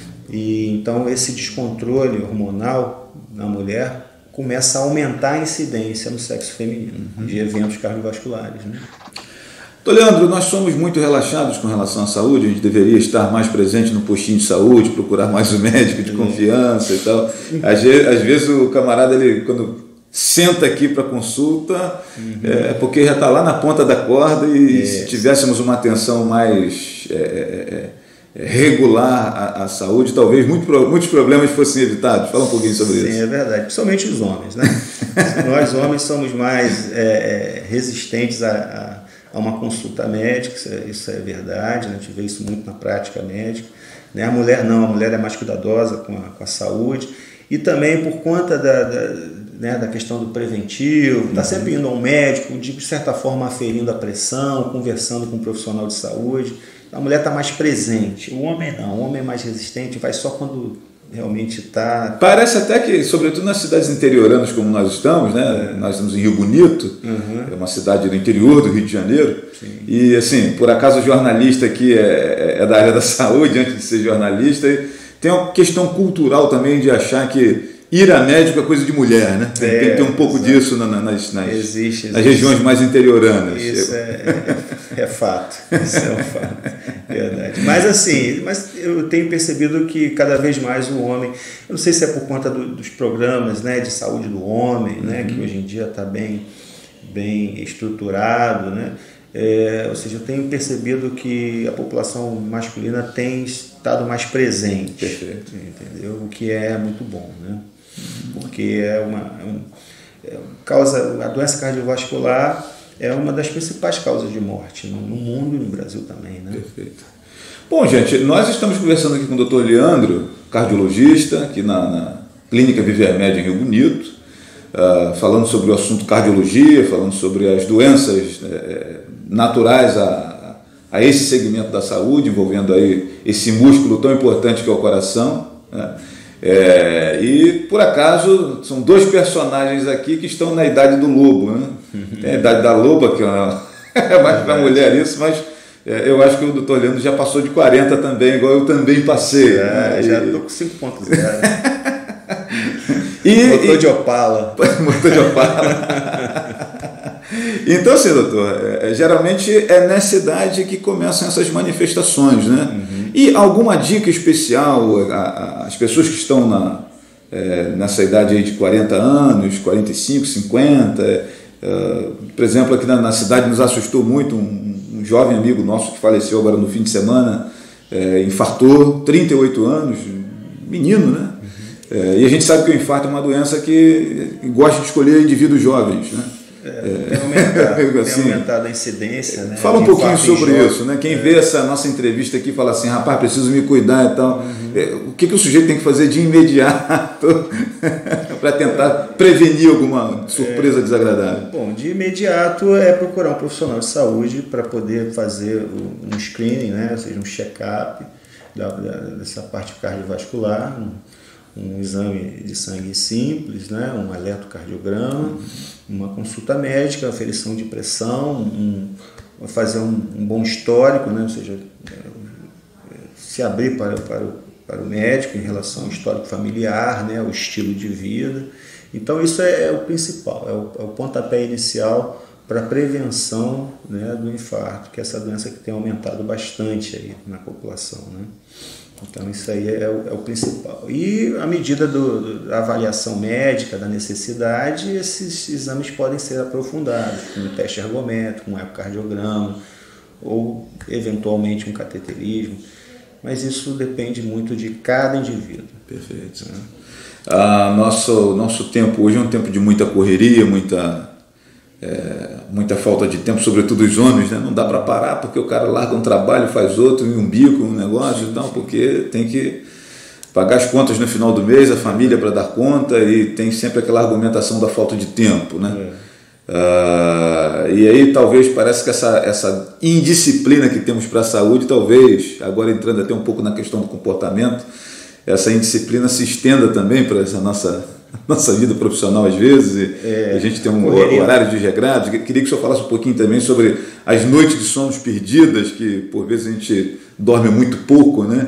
E então esse descontrole hormonal na mulher começa a aumentar a incidência no sexo feminino, uhum. de eventos cardiovasculares, né? Então, Leandro, nós somos muito relaxados com relação à saúde, a gente deveria estar mais presente no postinho de saúde, procurar mais o médico de confiança e tal. Às vezes, às vezes o camarada, ele, quando senta aqui para consulta, uhum. é porque já está lá na ponta da corda e é. se tivéssemos uma atenção mais é, é, é, regular à, à saúde, talvez muito, muitos problemas fossem evitados. Fala um pouquinho sobre Sim, isso. Sim, é verdade. Principalmente os homens, né? Nós homens somos mais é, resistentes a, a, a uma consulta médica, isso é, isso é verdade, né? A gente vê isso muito na prática médica. Né? A mulher não, a mulher é mais cuidadosa com a, com a saúde e também por conta da, da Né, da questão do preventivo, está sempre indo ao médico, de certa forma aferindo a pressão, conversando com um profissional de saúde. A mulher está mais presente, o homem não, o homem é mais resistente, vai só quando realmente está... Parece até que, sobretudo nas cidades interioranas como nós estamos, né? É. Nós estamos em Rio Bonito, uhum. é uma cidade do interior do Rio de Janeiro, Sim. e assim, por acaso o jornalista aqui é, é da área da saúde, antes de ser jornalista, e tem uma questão cultural também de achar que ir a médico é coisa de mulher, né? Tem, é, tem um pouco exato. disso na, na, nas, nas, existe, existe. nas regiões mais interioranas. Isso é, é, É fato, isso é um fato, verdade. Mas assim, mas eu tenho percebido que cada vez mais o homem, eu não sei se é por conta do, dos programas, né, de saúde do homem, né, uhum. que hoje em dia está bem, bem estruturado, né, é, ou seja, eu tenho percebido que a população masculina tem estado mais presente, perfeito, entendeu? O que é muito bom, né, porque é uma, é um, é, causa, a doença cardiovascular é uma das principais causas de morte no mundo e no Brasil também, né? Perfeito. Bom, gente, nós estamos conversando aqui com o doutor Leandro, cardiologista, aqui na, na Clínica Viver Média em Rio Bonito, uh, falando sobre o assunto cardiologia, falando sobre as doenças eh, naturais a, a esse segmento da saúde, envolvendo aí esse músculo tão importante que é o coração, né? É, e por acaso são dois personagens aqui que estão na idade do lobo, né? Tem a idade da loba, que é, uma, é mais para mulher isso, mas é, eu acho que o doutor Leandro já passou de quarenta também, igual eu também passei. É, né? Já estou com cinco ponto zero. e motor de Opala. Motor de Opala. Então, assim, doutor, é, geralmente é nessa idade que começam essas manifestações, né? Uhum. E alguma dica especial às pessoas que estão na, é, nessa idade aí de quarenta anos, quarenta e cinco, cinquenta? É, por exemplo, aqui na, na cidade nos assustou muito um, um jovem amigo nosso que faleceu agora no fim de semana, é, infartou, trinta e oito anos, menino, né? Uhum. É, e a gente sabe que o infarto é uma doença que gosta de escolher indivíduos jovens, né? É, tem, aumentado, assim, tem aumentado a incidência, né? Fala um pouquinho sobre isso, né? Quem é. vê essa nossa entrevista aqui fala assim, rapaz, preciso me cuidar e tal. Uhum. É, o que, que o sujeito tem que fazer de imediato para tentar prevenir alguma surpresa é. desagradável? Bom, de imediato é procurar um profissional de saúde para poder fazer um screening, né? Ou seja, um check-up da, da, dessa parte cardiovascular, um, um exame de sangue simples, né? Um eletrocardiograma, uhum. uma consulta médica, aferição de pressão, um, fazer um, um bom histórico, né? Ou seja, se abrir para, para, o, para o médico em relação ao histórico familiar, né? O estilo de vida. Então isso é, é o principal, é o, é o pontapé inicial para a prevenção, né, do infarto, que é essa doença que tem aumentado bastante aí na população, né? Então isso aí é o, é o principal. E à medida do, da avaliação médica, da necessidade, esses exames podem ser aprofundados, como teste ergométrico, um ecocardiograma, ou eventualmente um cateterismo, mas isso depende muito de cada indivíduo. Perfeito. Né? Ah, nosso, nosso tempo hoje é um tempo de muita correria, muita... É, muita falta de tempo, sobretudo os homens, né? Não dá para parar porque o cara larga um trabalho, faz outro, um bico, um negócio e tal, porque tem que pagar as contas no final do mês, a família para dar conta, e tem sempre aquela argumentação da falta de tempo, né? É. Ah, e aí talvez parece que essa, essa indisciplina que temos para a saúde, talvez, agora entrando até um pouco na questão do comportamento, essa indisciplina se estenda também para essa nossa... nossa vida profissional às vezes, é, a gente tem um correria. Horário de regrados. Queria que o senhor falasse um pouquinho também sobre as noites de sonos perdidas, que por vezes a gente dorme muito pouco, né?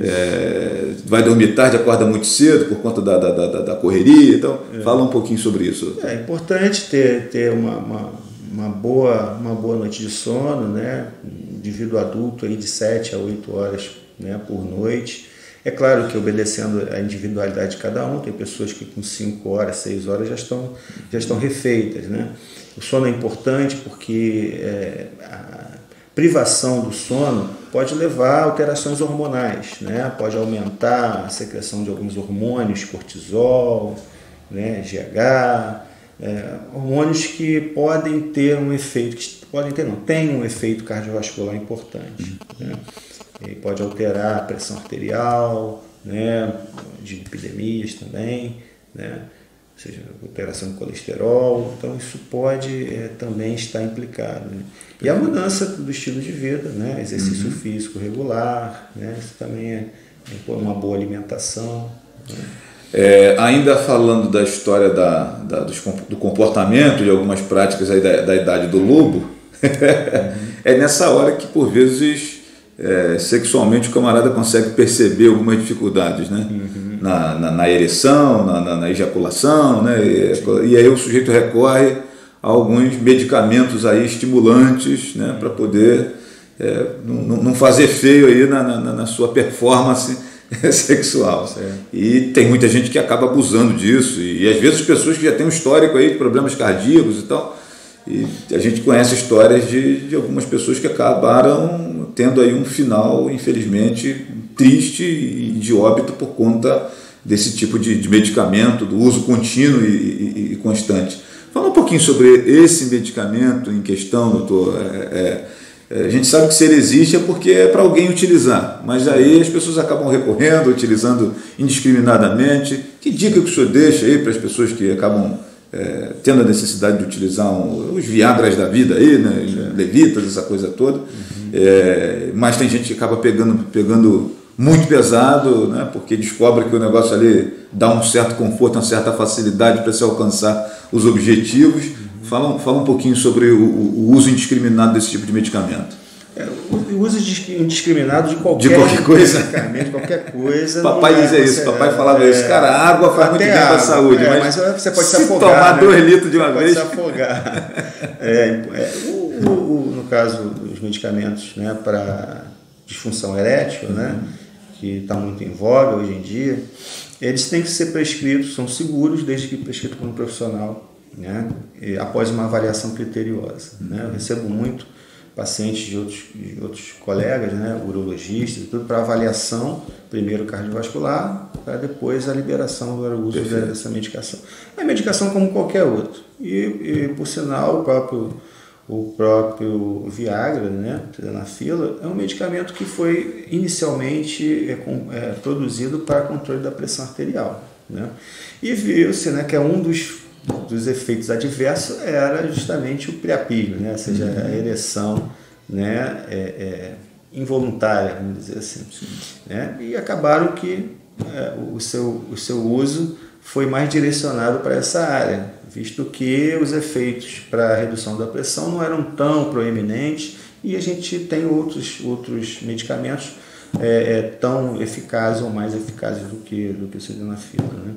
É, vai dormir tarde, acorda muito cedo por conta da, da, da, da correria. Então, é. Fala um pouquinho sobre isso. É importante ter, ter uma, uma, uma, boa, uma boa noite de sono, né? Um indivíduo adulto aí de sete a oito horas, né, por noite. É claro que obedecendo a individualidade de cada um, tem pessoas que com cinco horas, seis horas já estão, já estão refeitas, né? O sono é importante porque é, a privação do sono pode levar a alterações hormonais, né? Pode aumentar a secreção de alguns hormônios, cortisol, né? G H, é, hormônios que podem ter um efeito, que podem ter não, tem um efeito cardiovascular importante, né? E pode alterar a pressão arterial, né, de epidemias também, né, ou seja, alteração do colesterol. Então isso pode é, também estar implicado, né? E a mudança do estilo de vida, né, exercício uhum. físico regular, né, isso também é, é uma boa alimentação, né? É, ainda falando da história da, da, do comportamento, de algumas práticas aí da, da idade do lobo, uhum. é nessa hora que por vezes... É, sexualmente o camarada consegue perceber algumas dificuldades, né? Uhum. na, na, na ereção, na, na, na ejaculação, né? E, e aí o sujeito recorre alguns medicamentos aí estimulantes, né, para poder é, não, não fazer feio aí na, na, na sua performance sexual. Certo. E tem muita gente que acaba abusando disso, e, e às vezes pessoas que já têm um histórico aí de problemas cardíacos e tal, e a gente conhece histórias de, de algumas pessoas que acabaram tendo aí um final, infelizmente, triste e de óbito por conta desse tipo de, de medicamento, do uso contínuo e, e, e constante. Fala um pouquinho sobre esse medicamento em questão, doutor. É, é, a gente sabe que se ele existe é porque é para alguém utilizar, mas aí as pessoas acabam recorrendo, utilizando indiscriminadamente. Que dica que o senhor deixa aí para as pessoas que acabam é, tendo a necessidade de utilizar um, os Viagras da vida aí, né, levitas, essa coisa toda, uhum. é, mas tem gente que acaba pegando, pegando muito pesado, né, porque descobre que o negócio ali dá um certo conforto, uma certa facilidade para se alcançar os objetivos. Uhum. Fala, fala um pouquinho sobre o, o uso indiscriminado desse tipo de medicamento. É, o uso indiscriminado de qualquer, de qualquer coisa. De qualquer coisa. Papai dizia é, isso, papai falava é, isso. Cara, a água faz muito bem para a saúde, é, mas, mas você pode se, se afogar. Tomar né? dois litros de uma você vez. Pode se afogar. é, é, o, o, no caso dos medicamentos, né, para disfunção erétil, uhum. né, que está muito em voga hoje em dia, eles têm que ser prescritos, são seguros desde que prescritos por um profissional, né, e após uma avaliação criteriosa. Uhum. Né, eu recebo muito pacientes de outros, de outros colegas, né, urologistas, tudo para avaliação, primeiro cardiovascular, para depois a liberação do uso Perfeito. dessa medicação. É medicação como qualquer outro. E, e por sinal, o próprio, o próprio Viagra, né, na fila, é um medicamento que foi inicialmente é, é, produzido para controle da pressão arterial. Né? E viu-se, né, que é um dos dos efeitos adversos era justamente o priapismo, né? Ou seja, a ereção, né? é, é, involuntária, vamos dizer assim. Né? E acabaram que é, o, seu, o seu uso foi mais direcionado para essa área, visto que os efeitos para a redução da pressão não eram tão proeminentes e a gente tem outros, outros medicamentos é, é, tão eficazes ou mais eficazes do que, do que o sildenafil, né?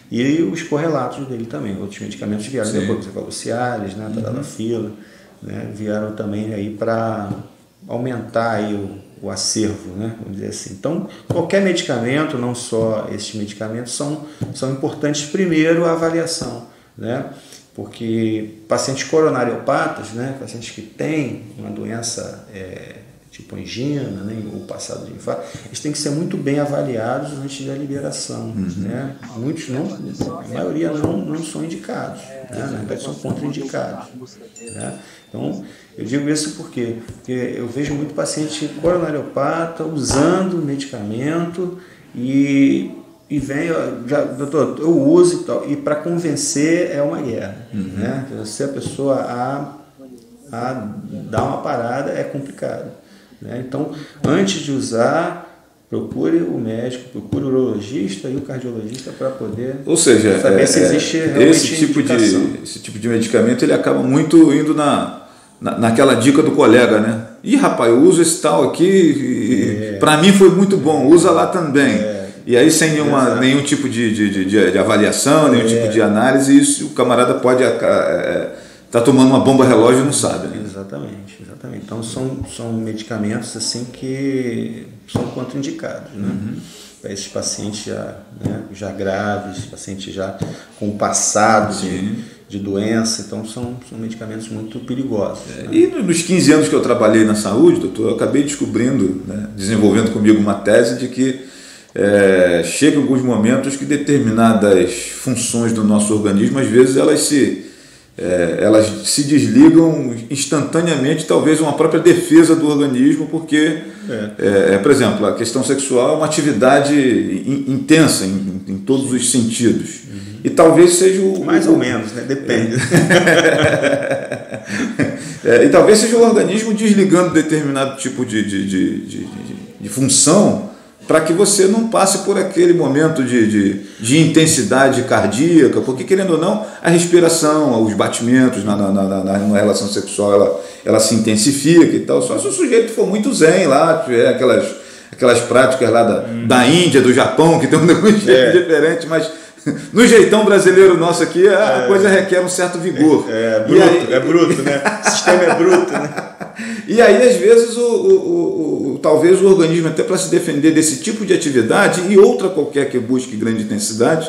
E os correlatos dele também, outros medicamentos vieram Sim. depois, você falou, o Cialis, né, tadalafila, uhum. né, vieram também aí para aumentar aí o, o acervo, né, vamos dizer assim. Então, qualquer medicamento, não só esses medicamentos, são, são importantes primeiro a avaliação, né, porque pacientes coronariopatas, né, pacientes que têm uma doença é, tipo angina, né, ou passado de infarto, eles têm que ser muito bem avaliados antes da liberação. Uhum. Né? Muitos não, a maioria não, não são indicados, né? Na verdade são contraindicados. Né? Então, eu digo isso porque, porque eu vejo muito paciente coronariopata usando medicamento e, e vem, já, doutor, eu uso e tal, e para convencer é uma guerra. Uhum. Né? Se a pessoa a, a dar uma parada é complicado. Então, antes de usar, procure o médico, procure o urologista e o cardiologista para poder Ou seja, saber é, se existe realmente esse tipo de esse tipo de medicamento ele acaba muito indo na, na naquela dica do colega, né? Ih, rapaz, eu uso esse tal aqui, é. para mim foi muito bom, usa lá também. É. E aí sem nenhuma, nenhum tipo de, de, de, de avaliação, nenhum é. tipo de análise, isso o camarada pode é, tá tomando uma bomba relógio e não sabe, né? Exatamente, exatamente. Então são, são medicamentos assim que são contraindicados, né? Uhum. Para esses pacientes já, né, já graves, pacientes já com passado de, de doença, então são, são medicamentos muito perigosos. É, né? E nos quinze anos que eu trabalhei na saúde, doutor, eu acabei descobrindo, né, desenvolvendo comigo uma tese de que é, chega alguns momentos que determinadas funções do nosso organismo, às vezes elas se É, elas se desligam instantaneamente, talvez uma própria defesa do organismo, porque, é. É, por exemplo, a questão sexual é uma atividade in, intensa em, em todos os sentidos. Uhum. E talvez seja o... Mais ou menos, né? Depende. É, e talvez seja o organismo desligando determinado tipo de, de, de, de, de, de função, para que você não passe por aquele momento de, de, de intensidade cardíaca, porque, querendo ou não, a respiração, os batimentos na, na, na, na relação sexual, ela, ela se intensifica e tal. Só se o sujeito for muito zen lá, tiver aquelas, aquelas práticas lá da, hum. da Índia, do Japão, que tem um negócio é. diferente, mas no jeitão brasileiro nosso aqui, a é, coisa requer um certo vigor. É, é bruto, aí, é bruto, né? O sistema é bruto, né? E aí, às vezes, o, o, o, o, talvez o organismo, até para se defender desse tipo de atividade e outra qualquer que busque grande intensidade,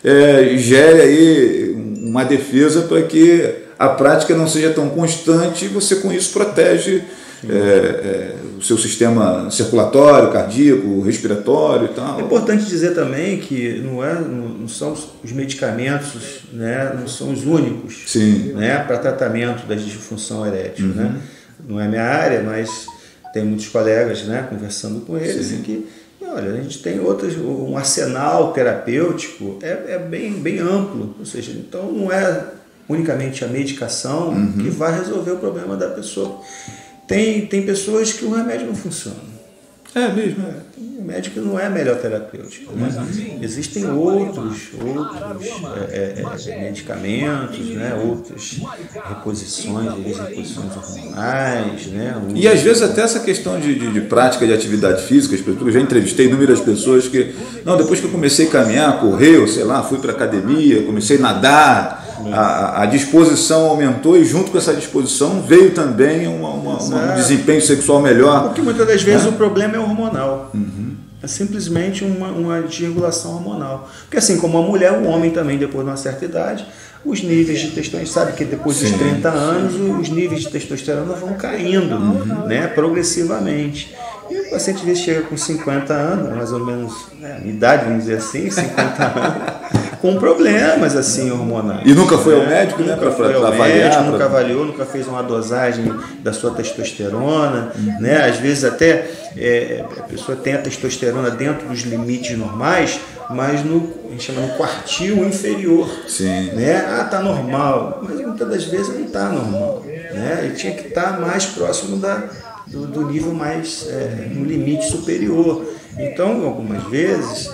é, gere aí uma defesa para que a prática não seja tão constante e você, com isso, protege é, é, o seu sistema circulatório, cardíaco, respiratório e tal. É importante dizer também que não, é, não são os medicamentos, né, não são os únicos, Sim. né, para tratamento da disfunção erétil. Uhum. Né? Não é minha área, mas tem muitos colegas, né, conversando com eles, Sim. e que, olha, a gente tem outras, um arsenal terapêutico é, é bem, bem amplo, ou seja, então não é unicamente a medicação uhum. que vai resolver o problema da pessoa. Tem, tem pessoas que o remédio não funciona. É mesmo? É. O médico não é a melhor terapêutica. Né? Existem outros, outros é, é, medicamentos, né? Outras reposições, reposições hormonais. Né? E às vezes até essa questão de, de, de prática de atividade física, eu já entrevistei inúmeras pessoas que, não, depois que eu comecei a caminhar, correr, ou sei lá, fui para a academia, comecei a nadar, a, a disposição aumentou e junto com essa disposição veio também uma, uma, uma, um desempenho sexual melhor. Porque muitas das vezes é. o problema é hormonal. Uhum. É simplesmente uma, uma desregulação hormonal. Porque assim como a mulher, o homem também, depois de uma certa idade, os níveis de testosterona, sabe que depois dos sim, trinta anos, os níveis de testosterona vão caindo, uhum. né, progressivamente. E o paciente às vezes chega com cinquenta anos, mais ou menos, né, idade, vamos dizer assim, cinquenta anos, com problemas assim hormonais. E nunca foi ao médico, né? Nunca foi ao médico, nunca avaliou, nunca fez uma dosagem da sua testosterona, uhum. né? Às vezes até é, a pessoa tem a testosterona dentro dos limites normais, mas no, a gente chama no quartil inferior. Sim. Né? Ah, tá normal, mas muitas das vezes não está normal, né? Ele tinha que estar mais próximo da, do, do nível mais é, no limite superior. Então, algumas vezes,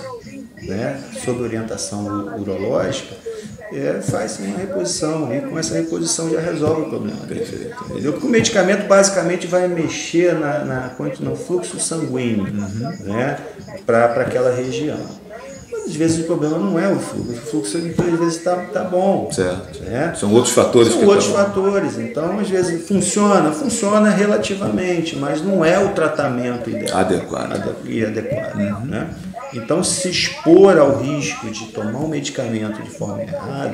né, sob orientação urológica, é, faz uma reposição e com essa reposição já resolve o problema. Entendeu? Porque o medicamento basicamente vai mexer na, na, no fluxo sanguíneo, uhum. né, para aquela região. Mas às vezes o problema não é o fluxo, o fluxo sanguíneo às vezes está tá bom. Certo. Né? São outros fatores. São que outros tá fatores. Então, às vezes funciona, funciona relativamente, mas não é o tratamento ideal. Adequado. E adequado. Uhum. Né? Então, se expor ao risco de tomar um medicamento de forma errada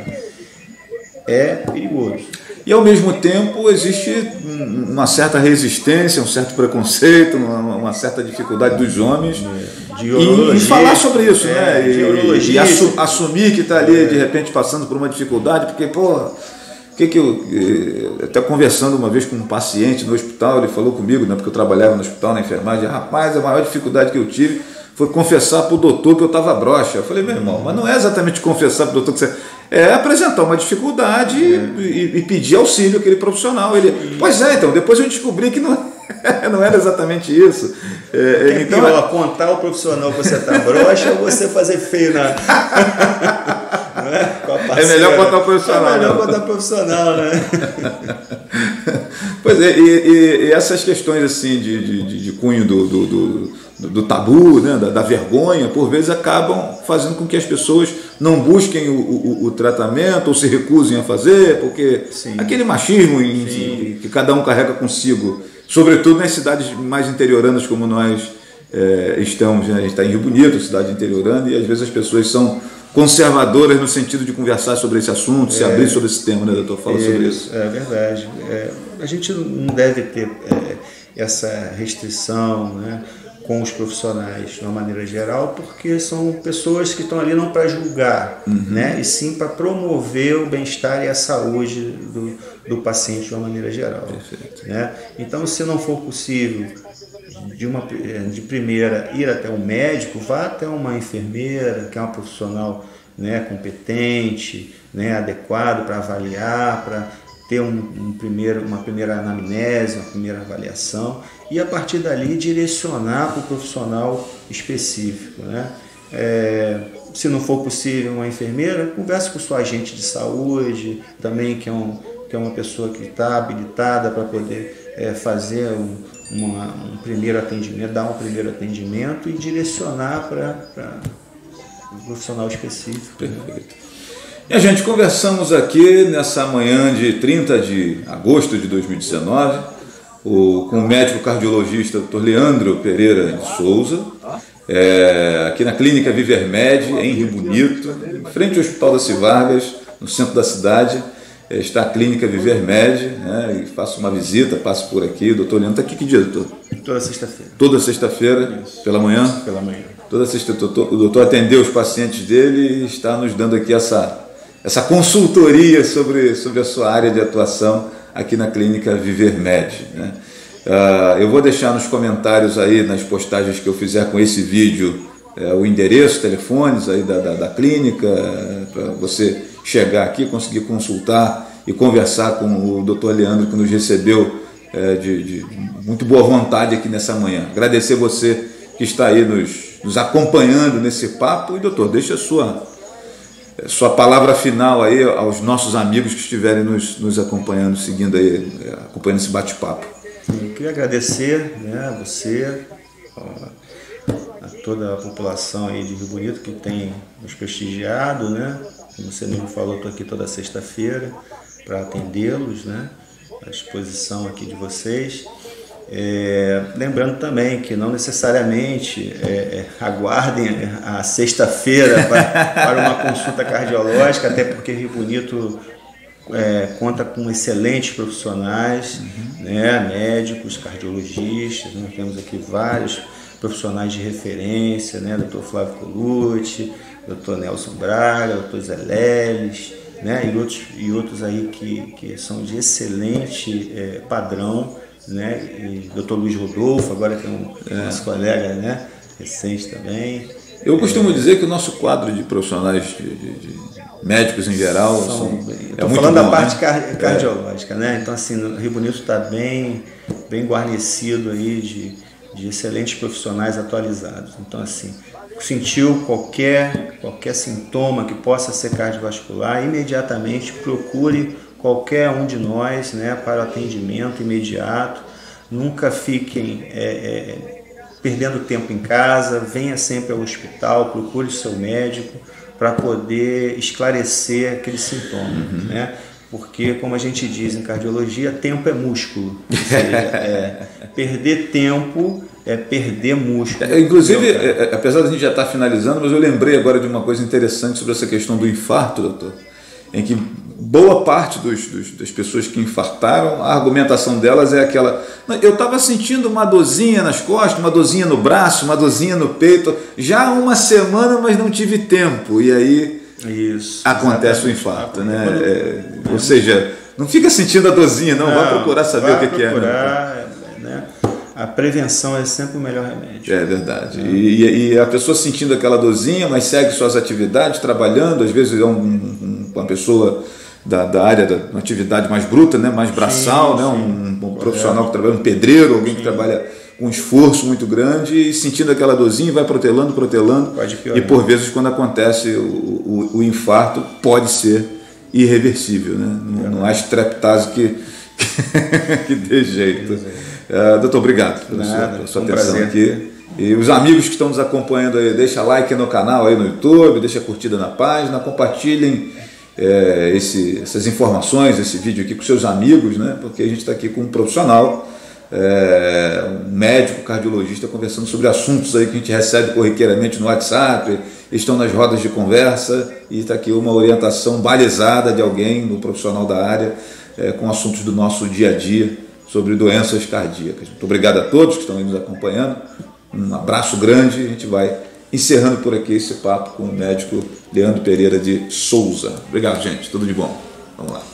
é perigoso. E, ao mesmo tempo, existe uma certa resistência, um certo preconceito, uma, uma certa dificuldade dos homens de em, em falar sobre isso, é, né? E, e assu, assumir que está ali, é. de repente, passando por uma dificuldade, porque, porra, que que eu, até conversando uma vez com um paciente no hospital, ele falou comigo, né, porque eu trabalhava no hospital, na enfermagem, rapaz, a maior dificuldade que eu tive foi confessar para o doutor que eu estava broxa. Eu falei, meu irmão, mas não é exatamente confessar para o doutor que você... É apresentar uma dificuldade é. e, e pedir auxílio àquele profissional. Ele, pois é, então, depois eu descobri que não, não era exatamente isso. É, é então, pior, contar ao profissional que você está broxa ou você fazer feio na... não é? Com a parceira. É melhor contar ao profissional. É melhor contar ao profissional, né? Pois é, e, e, e essas questões assim de, de, de cunho do, do, do do tabu, né, da, da vergonha, por vezes acabam fazendo com que as pessoas não busquem o, o, o tratamento ou se recusem a fazer, porque Sim. aquele machismo em, Sim. que cada um carrega consigo, sobretudo nas cidades mais interioranas como nós é, estamos, né? A gente está em Rio Bonito, cidade interiorana, e às vezes as pessoas são conservadoras no sentido de conversar sobre esse assunto, é, se abrir sobre esse tema, né, doutor? Fala é, sobre isso. É verdade. É, a gente não deve ter é, essa restrição, né, com os profissionais de uma maneira geral, porque são pessoas que estão ali não para julgar, uhum. né, e sim para promover o bem-estar e a saúde do, do paciente de uma maneira geral. Né? Então, se não for possível de, uma, de primeira ir até um médico, vá até uma enfermeira, que é uma profissional, né, competente, né, adequado para avaliar, para ter um, um primeiro, uma primeira anamnese, uma primeira avaliação, e a partir dali direcionar para o profissional específico. Né? É, se não for possível uma enfermeira, converse com o seu agente de saúde, também que é, um, que é uma pessoa que está habilitada para poder é, fazer um, uma, um primeiro atendimento, dar um primeiro atendimento e direcionar para um profissional específico. Perfeito. Né? E a gente conversamos aqui nessa manhã de trinta de agosto de dois mil e dezenove o, com o médico cardiologista doutor Leandro Pereira de Souza, é, aqui na clínica Vivermed, em Rio Bonito, em frente ao Hospital da Civargas, no centro da cidade. Está a clínica Vivermed, né, e faço uma visita, passo por aqui. O doutor Leandro está aqui que dia, doutor? Toda sexta-feira. Toda sexta-feira, pela manhã? Pela manhã. Toda sexta-feira. O doutor atendeu os pacientes dele e está nos dando aqui essa, essa consultoria sobre, sobre a sua área de atuação aqui na clínica Vivermed, né? Uh, eu vou deixar nos comentários aí, nas postagens que eu fizer com esse vídeo, uh, o endereço, telefones aí da, da, da clínica, uh, para você chegar aqui, conseguir consultar e conversar com o doutor Leandro, que nos recebeu é, de, de muito boa vontade aqui nessa manhã. Agradecer você que está aí nos, nos acompanhando nesse papo. E, doutor, deixa a sua, sua palavra final aí aos nossos amigos que estiverem nos, nos acompanhando, seguindo aí, acompanhando esse bate-papo. Eu queria agradecer, né, a você, a toda a população aí de Rio Bonito que tem nos prestigiado, né? Como você mesmo falou, estou aqui toda sexta-feira para atendê-los, né? À disposição aqui de vocês. É, lembrando também que não necessariamente é, é, aguardem a sexta-feira para, para uma consulta cardiológica, até porque Rio Bonito é, conta com excelentes profissionais, uhum. né? Médicos, cardiologistas, nós temos aqui vários profissionais de referência, né? doutor Flávio Colucci, doutor Nelson Braga, doutor Zé Leles, né? e, outros, e outros aí que, que são de excelente é, padrão, né? E doutor Luiz Rodolfo, agora tem um é. nosso colega, né? recente também. Eu costumo é, dizer que o nosso quadro de profissionais, de, de, de médicos em geral, são, são Estou é falando bom, da parte né? cardiológica, é. né? Então, assim, o Rio Bonito está bem, bem guarnecido aí de, de excelentes profissionais atualizados. Então, assim, sentiu qualquer, qualquer sintoma que possa ser cardiovascular, imediatamente procure qualquer um de nós, né, para o atendimento imediato. Nunca fiquem é, é, perdendo tempo em casa, venha sempre ao hospital, procure o seu médico para poder esclarecer aquele sintoma, uhum. né? Porque, como a gente diz em cardiologia, tempo é músculo. Ou seja, é, perder tempo é perder músculo. É, inclusive, é, apesar da gente já estar finalizando, mas eu lembrei agora de uma coisa interessante sobre essa questão do infarto, doutor, em que boa parte dos, dos, das pessoas que infartaram, a argumentação delas é aquela: eu estava sentindo uma dorzinha nas costas, uma dorzinha no braço, uma dorzinha no peito, já há uma semana, mas não tive tempo. E aí Isso, acontece o infarto, né? É, ou seja, não fica sentindo a dorzinha, não, não vai procurar saber o que, procurar, que é. Né? A prevenção é sempre o melhor remédio. É verdade. É. E, e a pessoa sentindo aquela dorzinha, mas segue suas atividades, trabalhando, às vezes é um, um, uma pessoa da, da área da uma atividade mais bruta, né? mais braçal, sim, né? um, um profissional que trabalha, um pedreiro, alguém sim. que trabalha com um esforço muito grande, e sentindo aquela dorzinha, vai protelando, protelando. Pode piorar. E por vezes, quando acontece o, o, o infarto, pode ser irreversível, né? Não, não há estreptase que, que dê jeito. Uh, doutor, obrigado pela sua, pela sua um atenção prazer. aqui. E os amigos que estão nos acompanhando aí, deixa like no canal aí no YouTube, deixa curtida na página, compartilhem é, esse, essas informações, esse vídeo aqui com seus amigos, né? Porque a gente está aqui com um profissional, é, um médico, cardiologista, conversando sobre assuntos aí que a gente recebe corriqueiramente no WhatsApp, estão nas rodas de conversa, e está aqui uma orientação balizada de alguém, do profissional da área, é, com assuntos do nosso dia a dia, sobre doenças cardíacas. Muito obrigado a todos que estão aí nos acompanhando. Um abraço grande. A gente vai encerrando por aqui esse papo com o médico Leandro Pereira de Souza. Obrigado, gente. Tudo de bom. Vamos lá.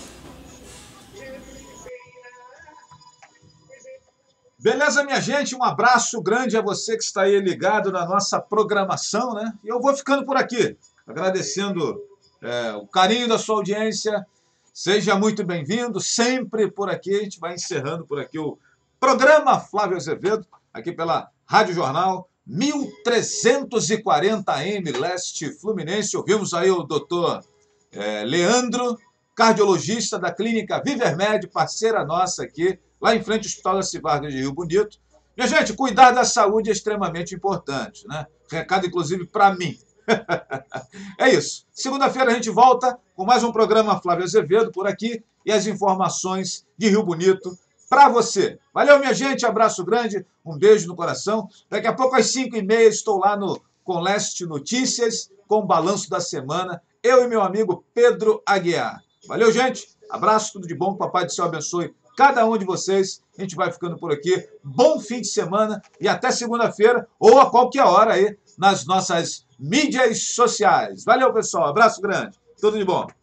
Beleza, minha gente? Um abraço grande a você que está aí ligado na nossa programação, né? E eu vou ficando por aqui, agradecendo é, o carinho da sua audiência. Seja muito bem-vindo, sempre por aqui. A gente vai encerrando por aqui o programa Flávio Azevedo, aqui pela Rádio Jornal mil trezentos e quarenta A M Leste Fluminense. Ouvimos aí o doutor é, Leandro, cardiologista da clínica Vivermed, parceira nossa aqui, lá em frente ao Hospital da Civargas de Rio Bonito. Minha gente, cuidar da saúde é extremamente importante, né? Recado, inclusive, para mim. É isso. Segunda-feira a gente volta com mais um programa Flávio Azevedo por aqui e as informações de Rio Bonito para você. Valeu, minha gente. Abraço grande. Um beijo no coração. Daqui a pouco, às cinco e meia, estou lá no Com Leste Notícias com o balanço da semana. Eu e meu amigo Pedro Aguiar. Valeu, gente. Abraço, tudo de bom. Papai do Céu abençoe cada um de vocês. A gente vai ficando por aqui. Bom fim de semana e até segunda-feira ou a qualquer hora aí nas nossas mídias sociais. Valeu, pessoal. Abraço grande. Tudo de bom.